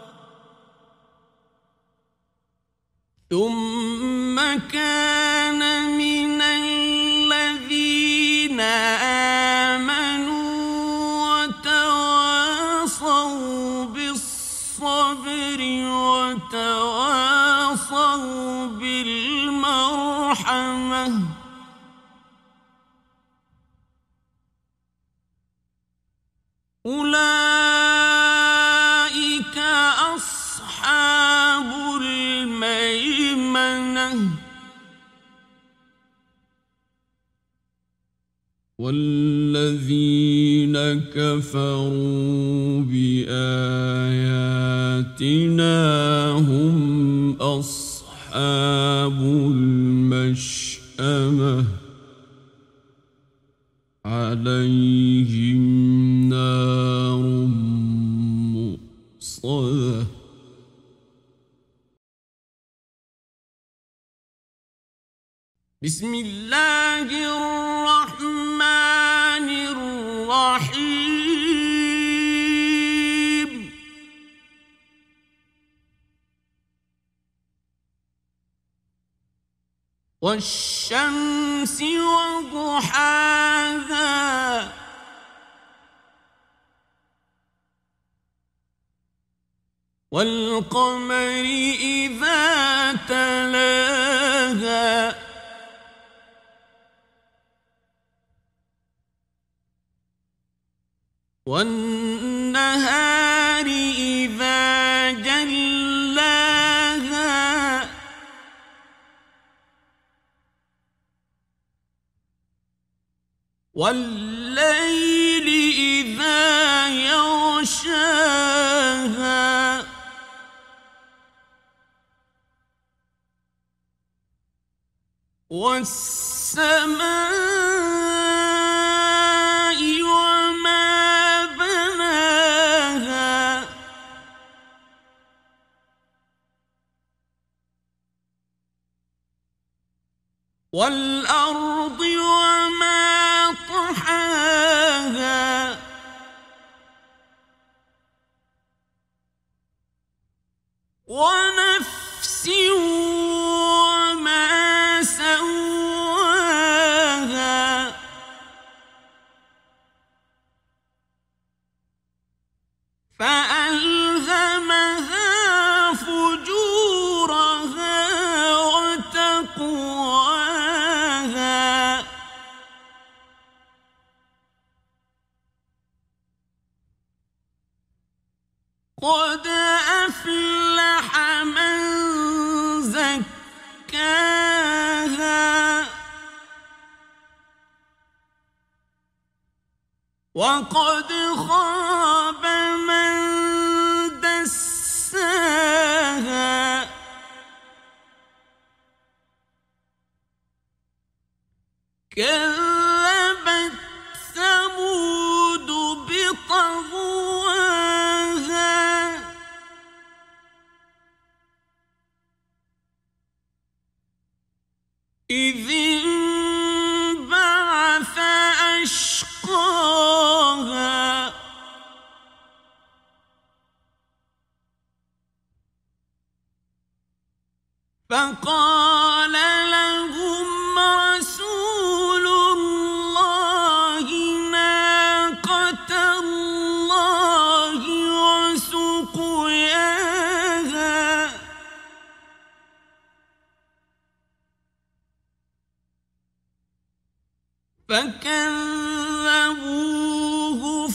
ثم كان من الذين آمنوا وتواصوا بالصبر وتواصوا بالمرحمة أولئك أصحاب الميمنة والذين كفروا بآياتنا هم أصحاب المشأمة عليهم نار مؤصدة بسم الله الرحمن الرحيم والشمس وضحاها والقمر إذا تلاها والنهار إذا جلاها والليل إذا يغشاها والسماء وما بناها والأرض وما طحاها ونفس وما سواها فألهمها فجورها وتقواها قد أفلح من زكاها وقد خاب من دساها كذبت ثمود بطغواها إذ انبعث أشقاها فقال لهم رسول الله ناقة الله وسقياها فكذبوه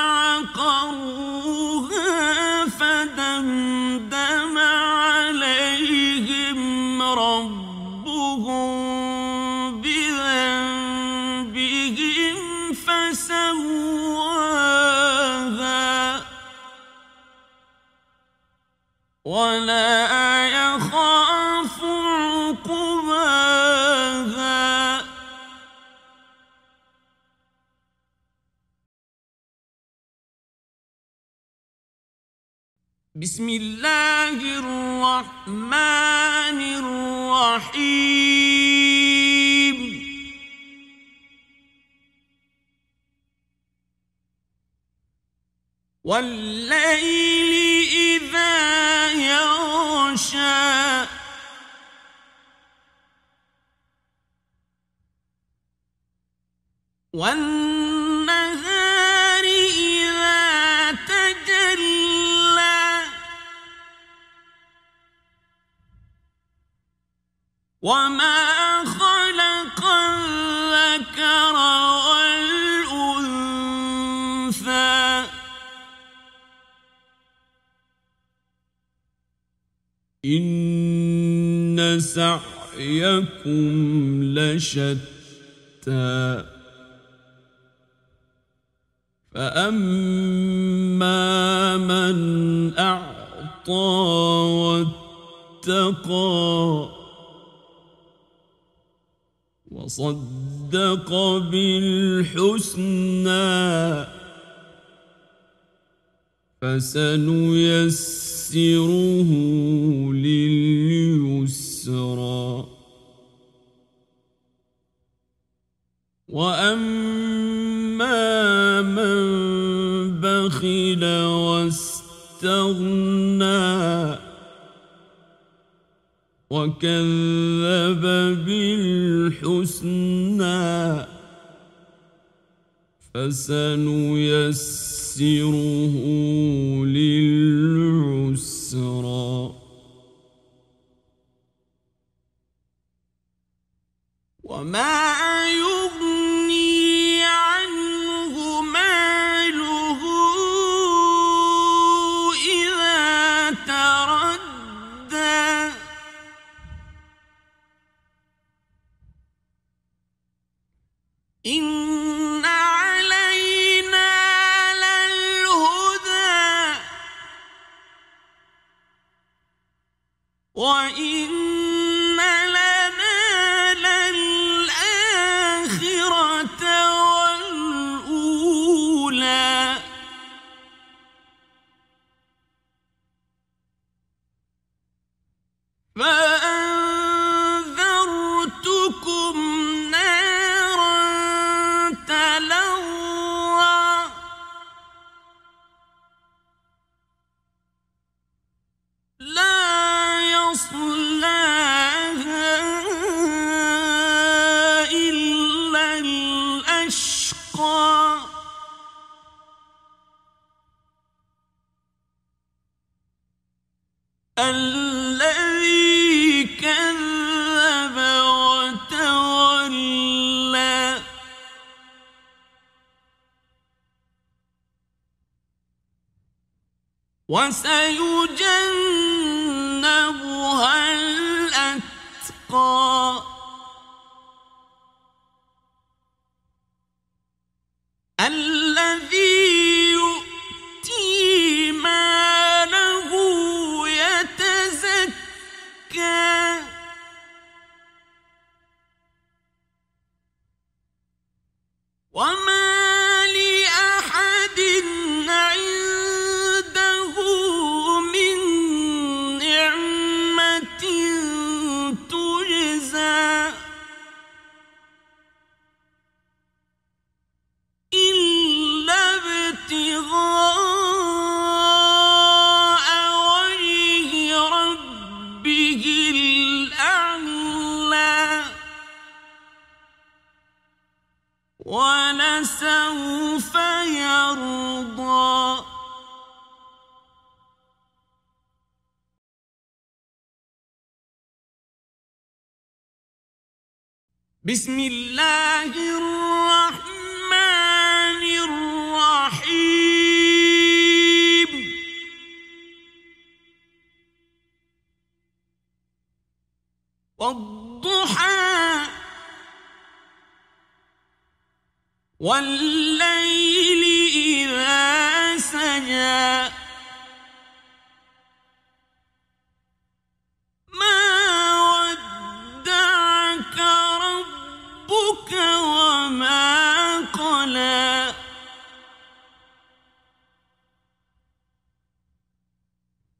فعقروها فدمدم عليهم ربهم بذنبهم بسم الله الرحمن الرحيم والليل إذا يغشى والنهار إذا تجلى وما خلق الذكر والأنثى إن سعيكم لشتى فأما من أعطى واتقى وصدق بالحسنى فسنيسره لليسرى وأما من بخل واستغنى وكذب بالحسنى فسنيسره للعسرى وما يغني عنه ماله إذا تردى إن علينا للهدى وإن لنا للآخرة والأولى فأنذرتكم نارا تلظى لا يصلاها إلا الأشقى الذي كذب وتولى وسيجنبها الأتقى الذي يؤتي ماله يتزكى وما لأحد عنده من نعمة تجزى إلا ابتغاء وجه ربه الأعلى ولسوف يرضى بسم الله الرحمن الرحيم والضحى والليل إذا سجى ما ودعك ربك وما قلى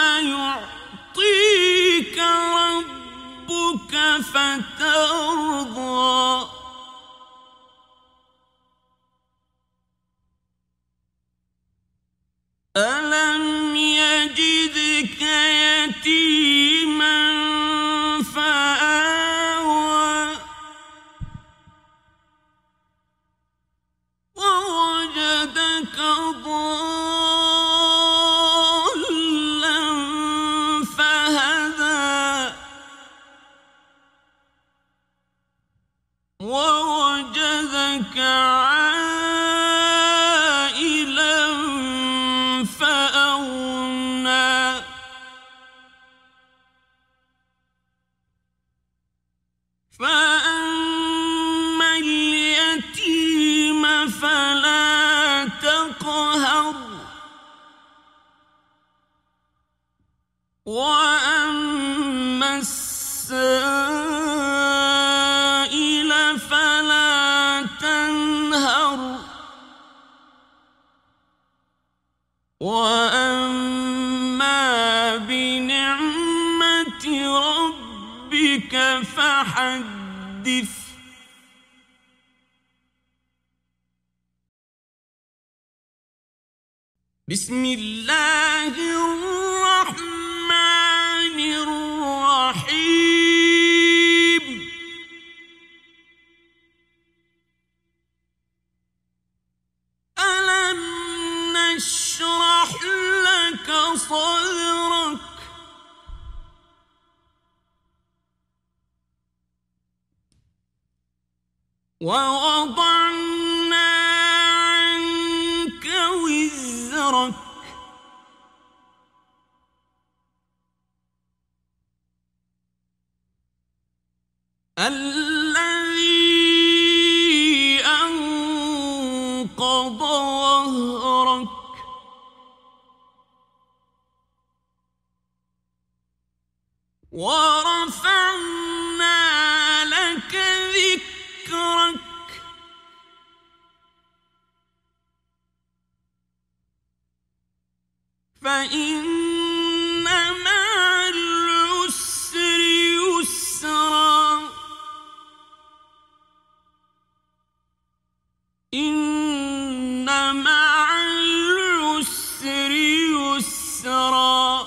يعطيك ربك فترضى ألم يجدك يتيما فآوى ووجدك ضالا فهدى ووجدك عائلا فأغنى فأما اليتيم فلا تقهر وأما السائل فلا تنهر وأما بنعمة ربك فحدث بسم الله الرحمن الرحيم ألم نشرح لك صدرك ووضعنا عنك وزرك الذي أنقض ظهرك ورفعنا لك ذكرك فإن مع العسر يسرا إن مع العسر يسرا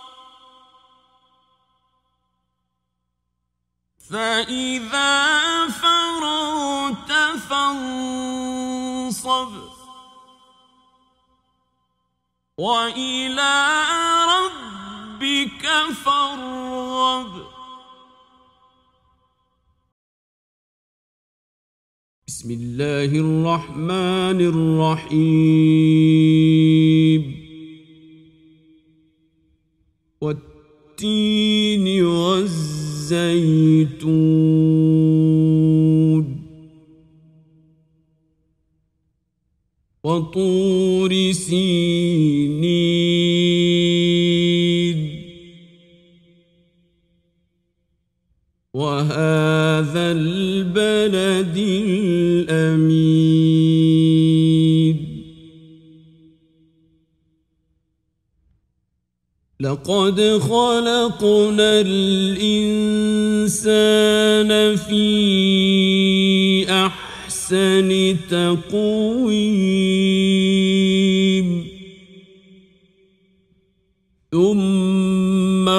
فإذا فرغت فانصب وإلى ربك فارغب بسم الله الرحمن الرحيم والتين والزيتون وطور سينين وهذا البلد الأمين لقد خلقنا الإنسان في أحسن تقويم ثم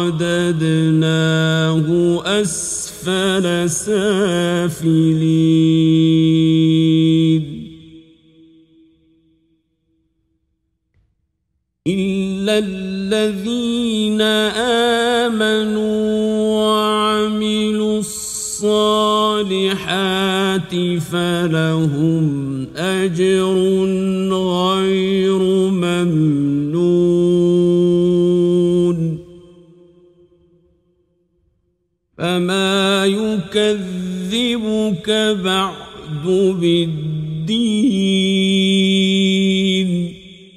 رددناه أسفل سافلين إلا الذين آمنوا وعملوا الصالحات فلهم أجر غير ممنون فما يكذبك بعد بالدين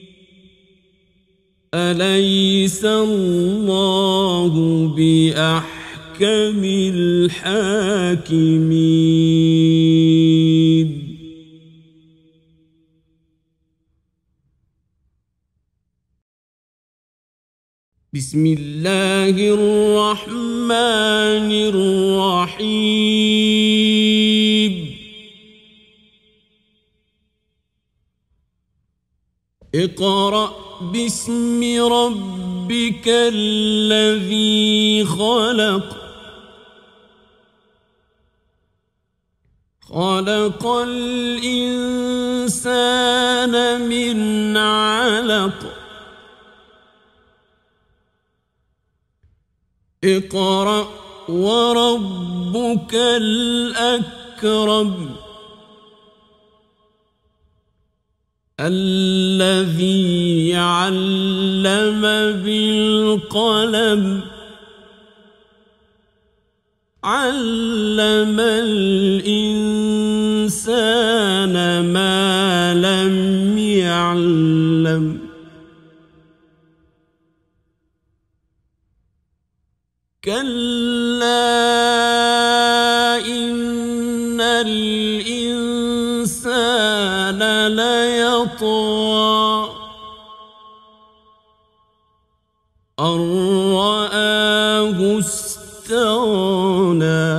أليس الله بأحكم الحاكمين بسم الله الرحمن الرحيم اقرأ باسم ربك الذي خلق خلق الإنسان من علق اقرأ وربك الأكرم الذي علم بالقلم علم الإنسان ما لم يعلم كلا إن الإنسان ليطغى أن رآه استغنى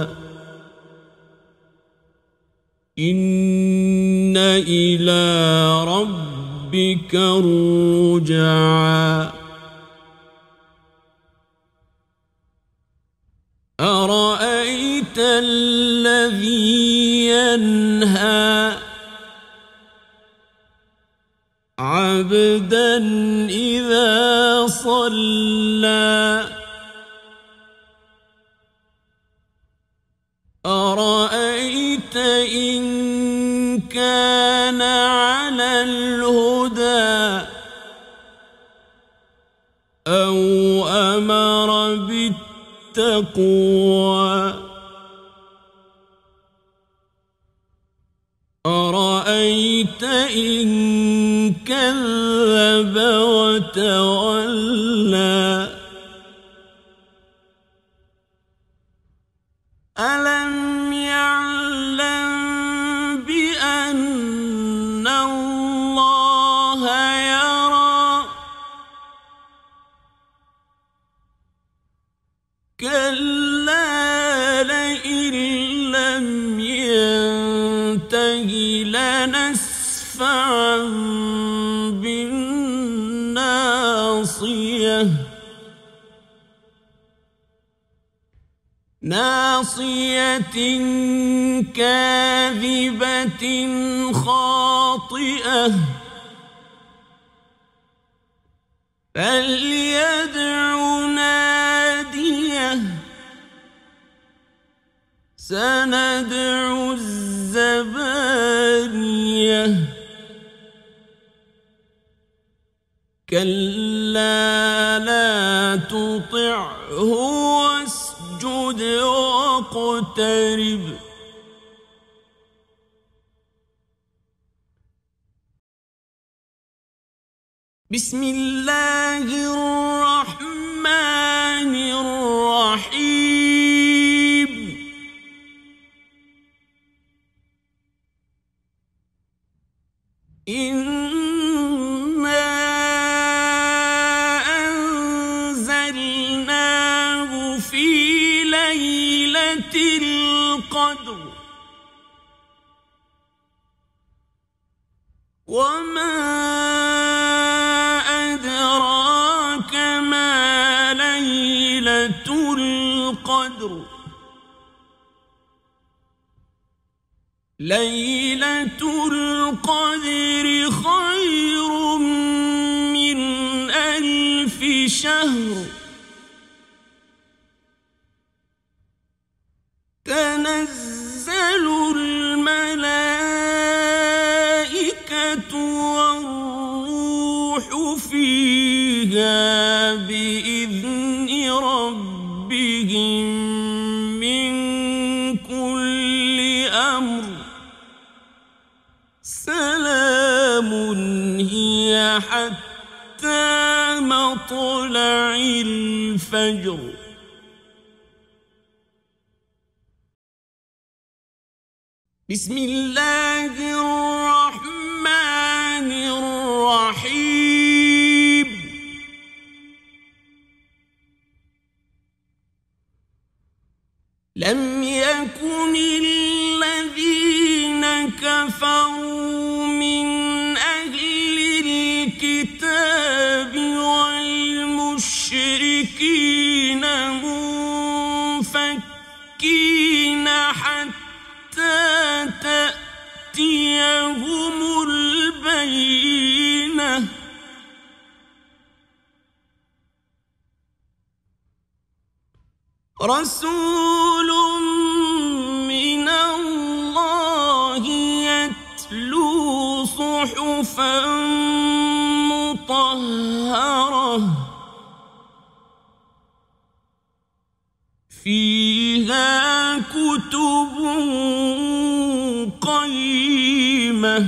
إن إلى ربك الرجعى أرأيت الذي ينهى عبدا إذا صلى أرأيت إن كان على الهدى أو أمر بالتقوى أرأيت إن كذب وتولى ألم يعلم بأن الله يرى كلا لئن لم ينته لنسفعا بالناصية ناصية كاذبة خاطئة فليدع ناديه سندع الزبانية كلا لا تطعه واسجد واقترب بسم الله الرحمن الرحيم إنا أنزلناه في ليلة القدر وما أدراك ما ليلة القدر ليلة القدر خير من 1000 شهر تنزل الملائكة والروح فيها بإذن ربهم من كل أمر سلام هي حتى مطلع الفجر بسم الله الرحمن الرحيم لم يكن الذين كفروا من أهل الكتاب والمشركين منفكين حتى تأتيهم البينة رسول من الله يتلو صحفا مطهرة فيها كتب قيمة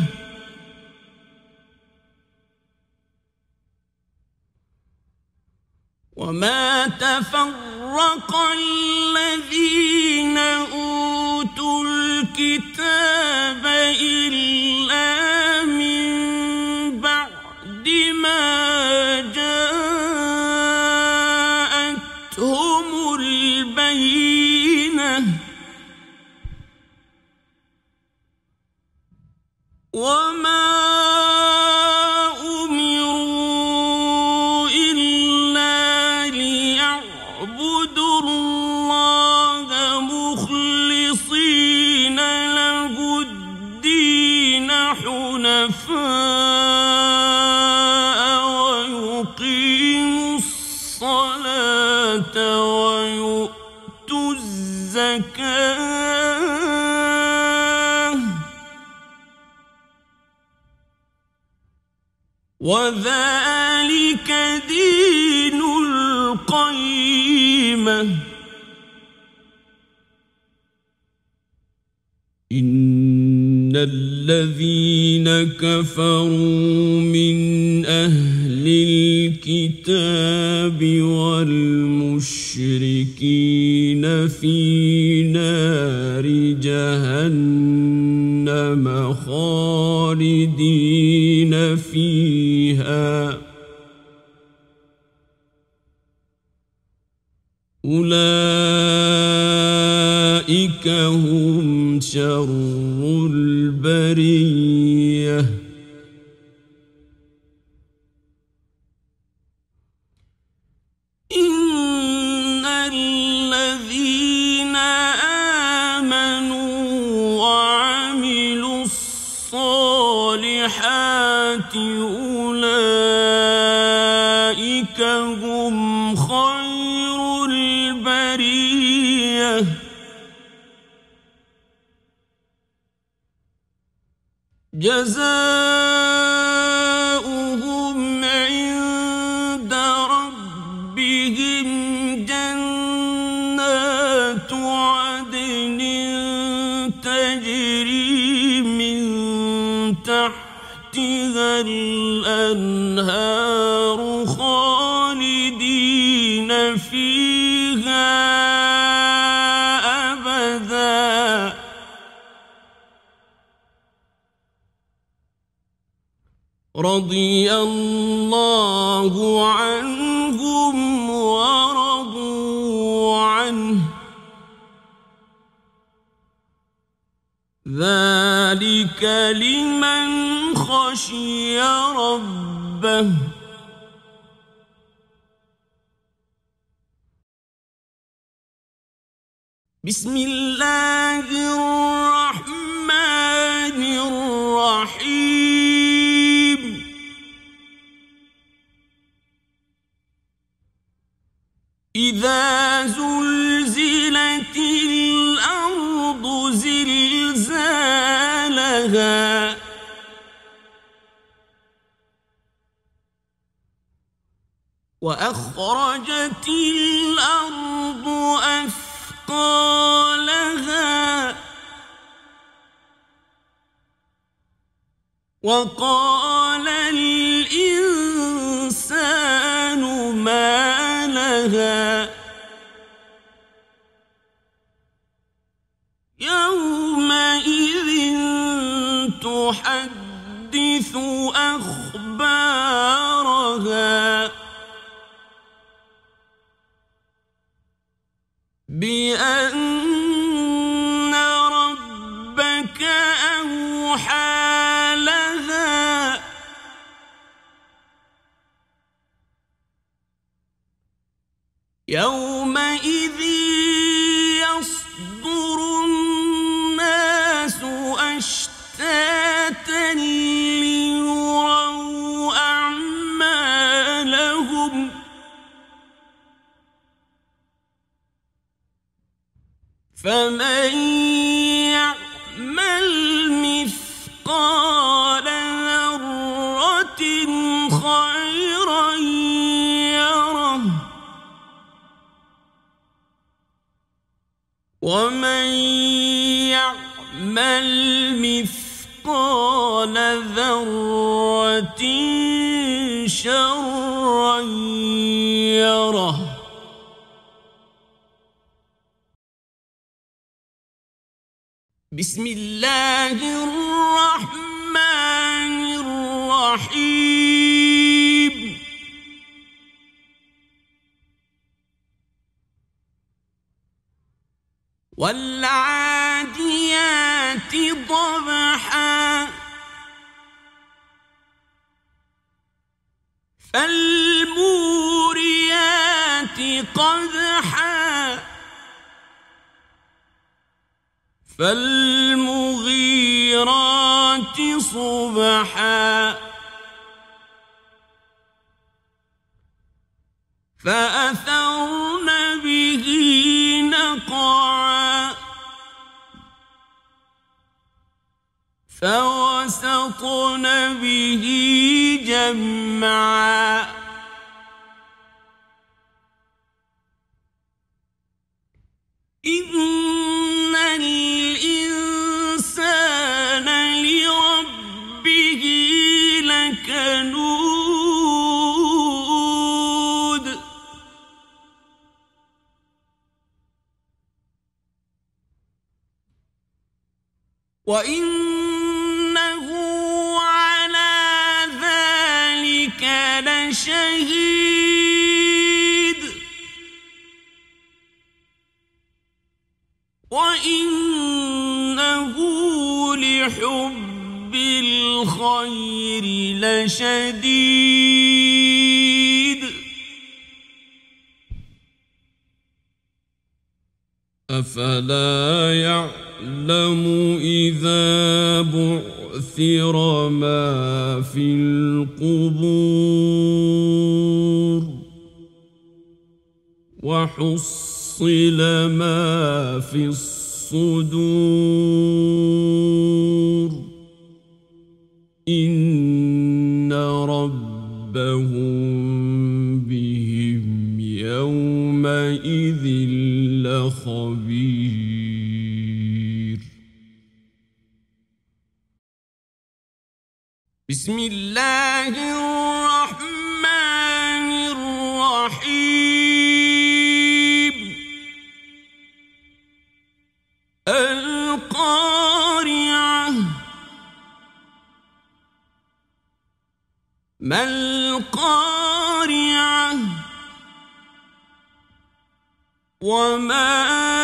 وما تفرق الذين أوتوا الكتاب إلا من بعد ما جاءتهم البينة وما ويقيموا الصلاة ويؤتوا الزكاة وذلك دين القيمة إن الذين كفروا من أهل الكتاب والمشركين في نار جهنم خالدين فيها أولئك هم شر البرية إن الذين آمنوا وعملوا الصالحات أولئك هم خير البرية جزاؤهم عند ربهم جنات عدن تجري من تحتها الأنهار خالدين فيها أبدا رضي الله عنهم ورضوا عنه ذلك لمن خشي ربه بسم الله الرحمن الرحيم إذا زلزلت الأرض زلزالها وأخرجت الأرض أثقالها وقال الإنسان ما لها يومئذ تحدث أخبارها بأن يومئذ يصدر الناس أشتاتا ليروا أعمالهم فمن يعمل مثقال ذرة خيرا يره ومن يعمل مثقال ذرة شرا يره. بسم الله الرحمن الرحيم. والعاديات ضبحا فالموريات قدحا فالمغيرات صبحا فأثرن به نقعا فوسطن به جمعا إن الإنسان لربه لكنود وإنه على ذلك لشهيد وإنه لحب الخير لشديد. أفلا يعلم إذا بعثر ما في القبور وحصل ما في الصدور إن ربهم بهم يومئذ لخبير. بسم الله الرحمن الرحيم. القارعة ما القارعة وما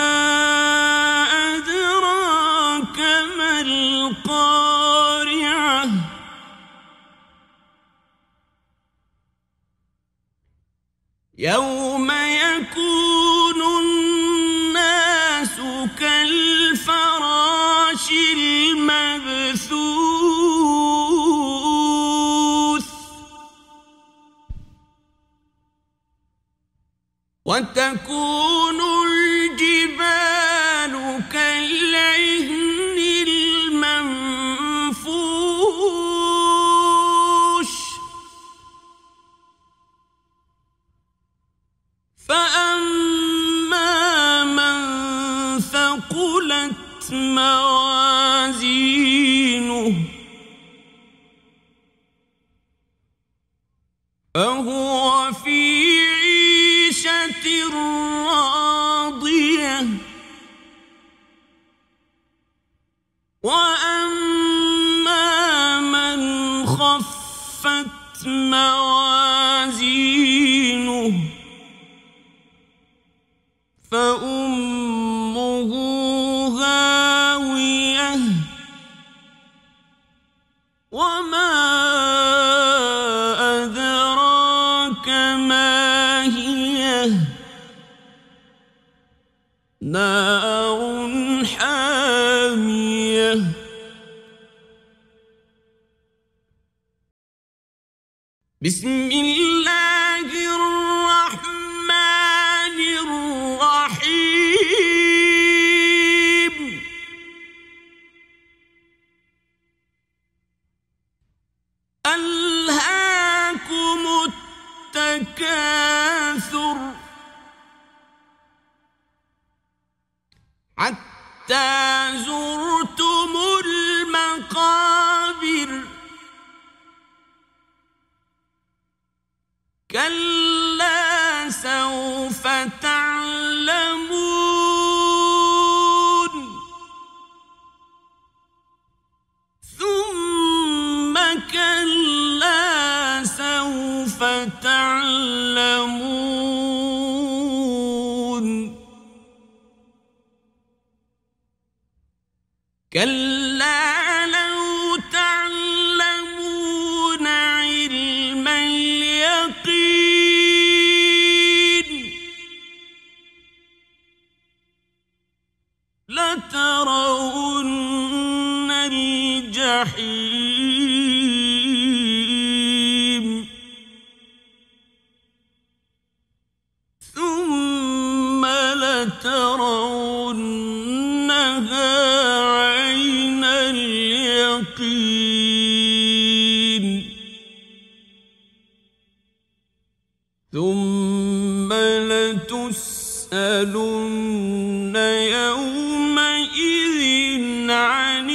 أدراك ما القارعة يوم يكون الناس كالفراش المبثوث وتكون الجبال كالعهن المنفوش فأما من ثقلت موازينه فهو في عيشة راضية وأما من خفت موازينه فأمه هاوية وما أدراك ما هي بسم الله الرحمن الرحيم ألهاكم التكاثر حتى زرتم المقابر كلا سوف تعلمون ثم كلا سوف تعلمون كلا لو تعلمون علم اليقين لترون الجحيم ثم لترونها عين اليقين ثم لتسألن يومئذ عن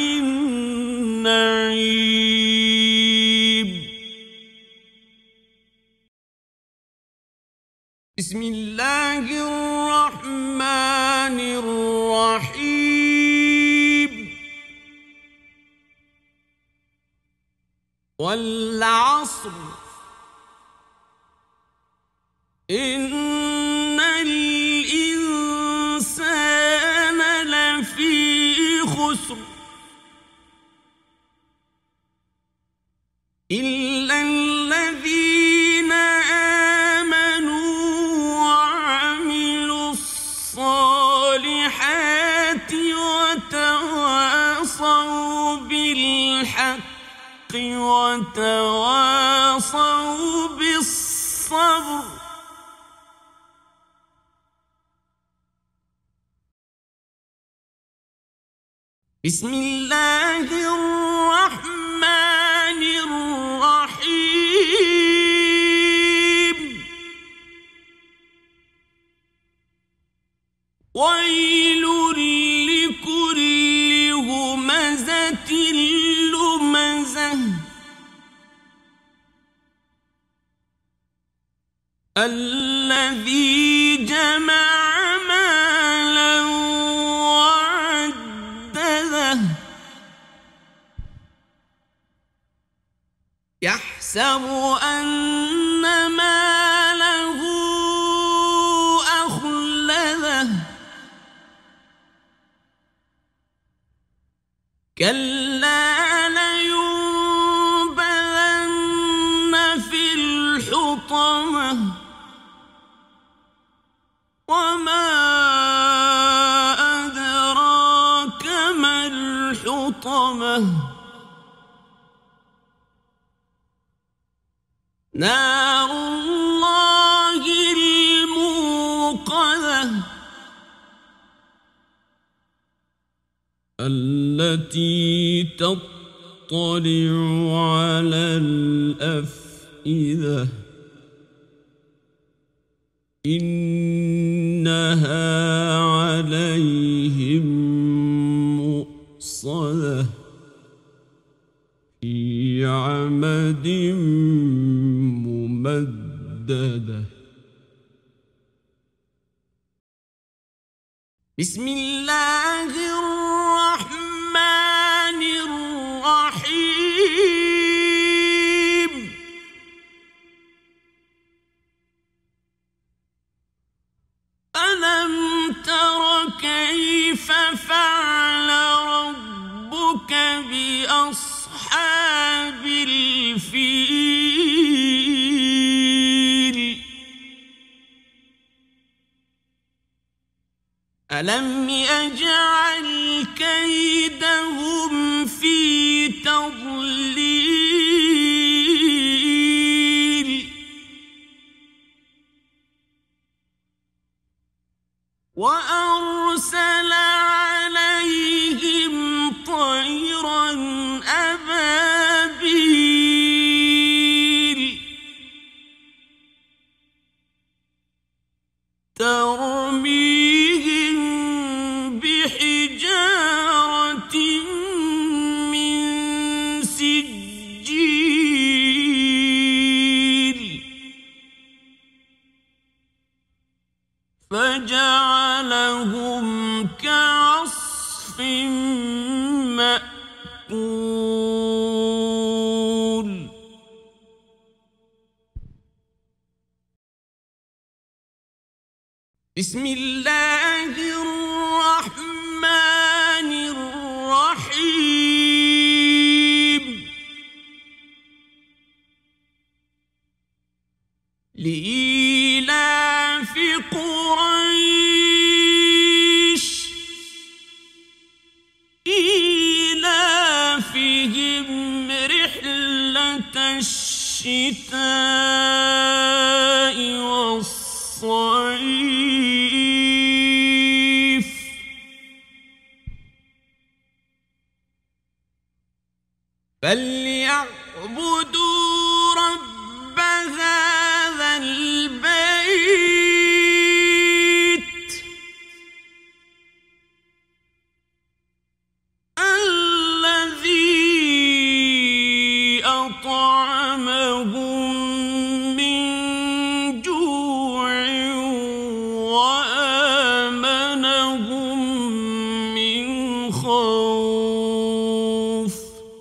النعيم بسم الله الرحمن الرحيم والعصر إن الإنسان لفي خسر إلا الذين آمنوا وعملوا الصالحات وتواصوا بالحق وتواصوا بالصبر بسم الله الرحمن الرحيم ويل لكل همزة لمزة الذي جمع مالا وعدده يحسب أن ماله أخلده كلا لينبذن في الحطمة وما أدراك ما الحطمة نار الله الموقدة التي تطلع على الأفئدة إنها عليهم مؤصدة في عمد ممددة بسم الله الرحمن الرحيم ألم تر كيف فعل ربك بأصحاب الفيل ألم يجعل كيدهم في تضليل مأكول بسم الله الرحمن الرحيم لإيلاف قريش إيلافهم رحلة الشتاء والصيف فليعبدوا رب هذا البيت الذي أطعمهم من جوع وآمنهم من خوف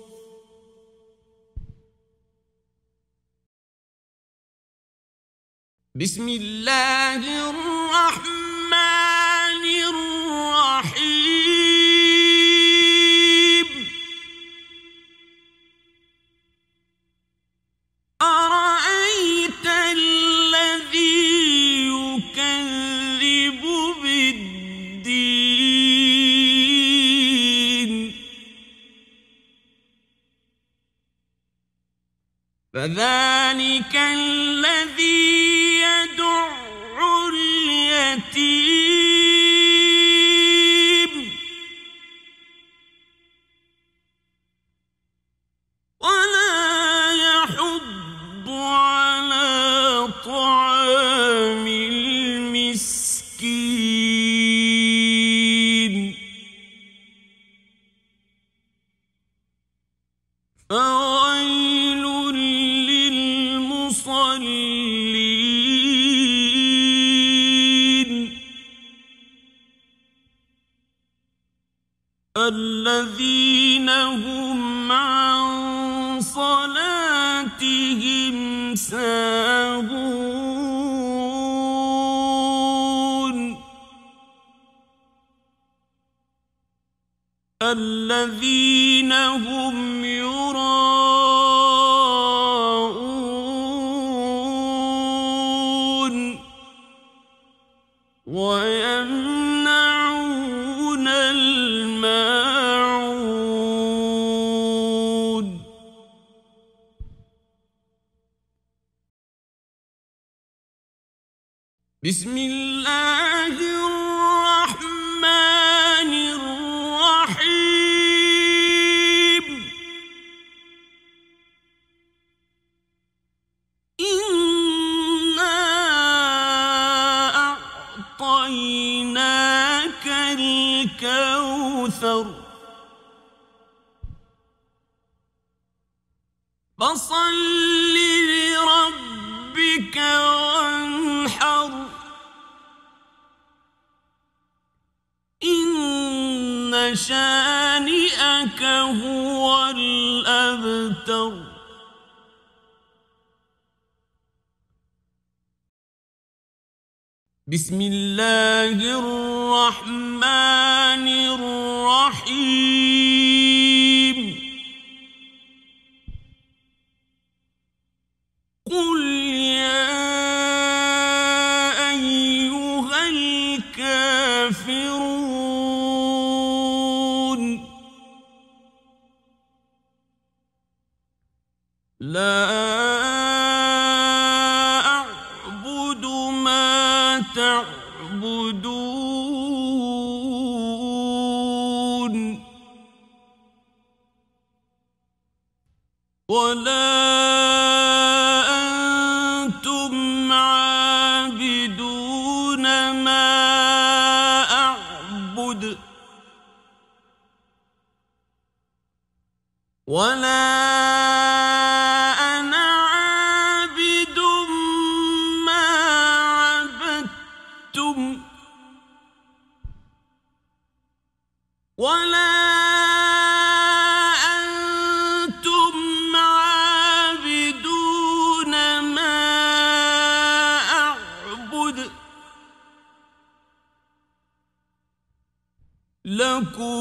بسم الله الرحمن الرحيم أرأيت الذي يكذب بالدين فذلك الذي يدع اليتيم ولا يحض على طعام المسكين فويل للمصلين الذين هم عن صلاتهم ساهون الذين هم يراءون ويمنعون الماعون بسم الله الرحمن الرحيم إنا أعطيناك الكوثر فصل لربك وانحر إن شانئك هو الأبتر بسم الله الرحمن الرحيم قل يا أيها الكافرون لا أعبد ما تعبدون ولا أنتم عابدون ما أعبد ولا أنا عابد ما عبدتم ولا لكم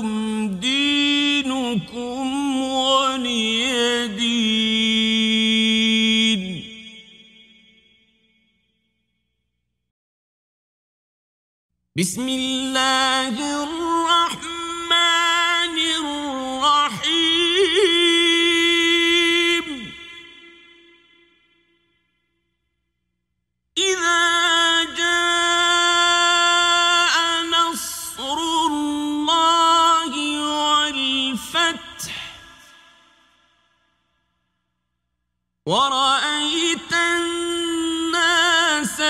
دينكم ولي دين. بسم الله الرحمن الرحيم. إذا جاء نصر الله والفتح ورأيت الناس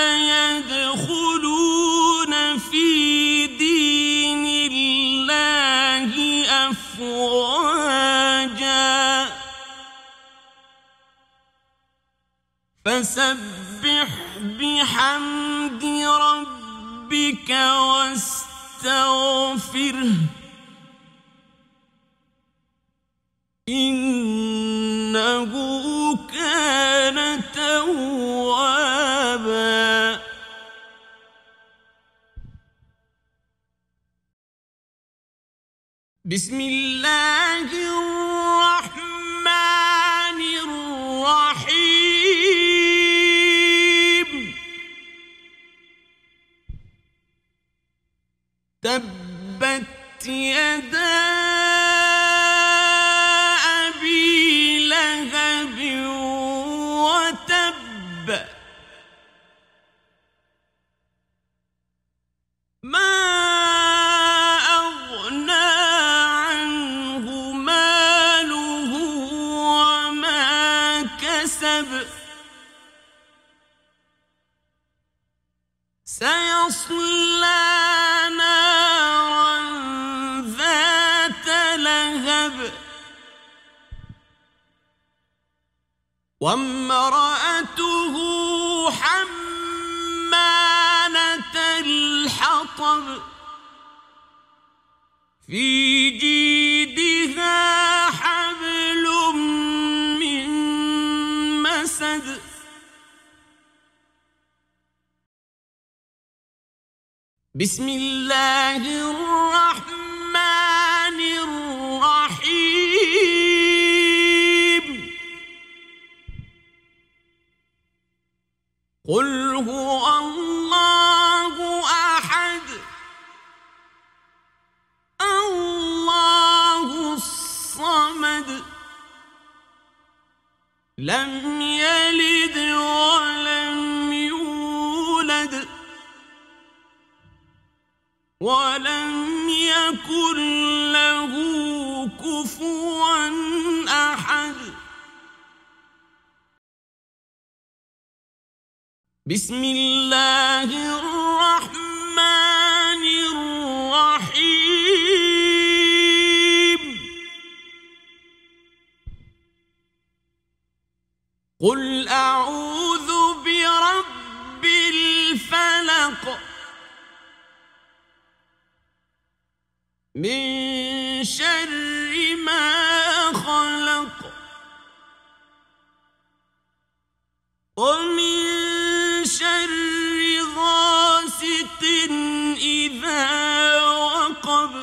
يدخلون في دين الله أفواجا فسبح بحمد ربك واستغفره إنه كان توابا. بسم الله الرحمن الرحيم. تبت يدا أبي لهب وتب ما أغنى عنه ماله وما كسب سيصلى نارا ذات لهب وامرأته حمالة الحطب في جيدها حبل من مسد بسم الله الرحمن الرحيم. قل هو الله أحد الله الصمد لم يلد ولم يولد ولم يكن له كفوا أحد. بسم الله الرحمن الرحيم. قل أعوذ برب الفلق من شر ما خلق ومن شر غاسق إذا وقب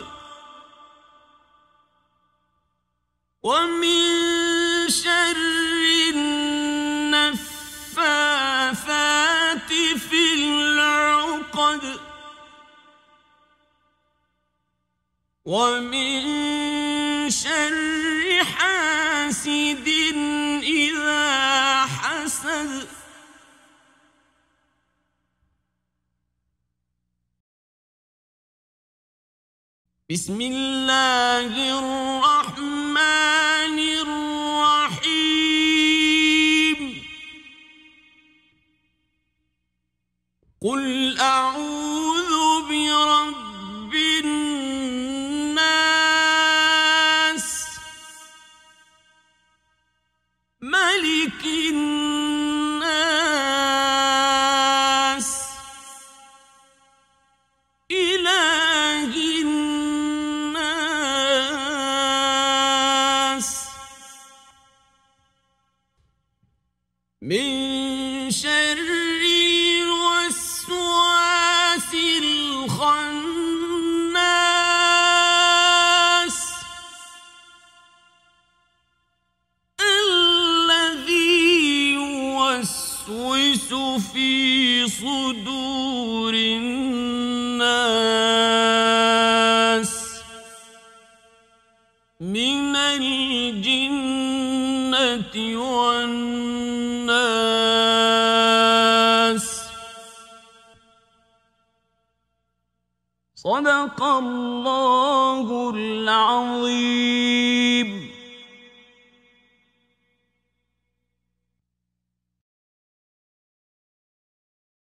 ومن شر النفاثات في العقد ومن شر حاسد إذا حسد. بسم الله الرحمن الرحيم. قل أعوذ برب الناس ملك الناس إله الناس من شر الوسواس الخناس يوسوس في صدور الناس من الجنة والناس. صدق الله العظيم.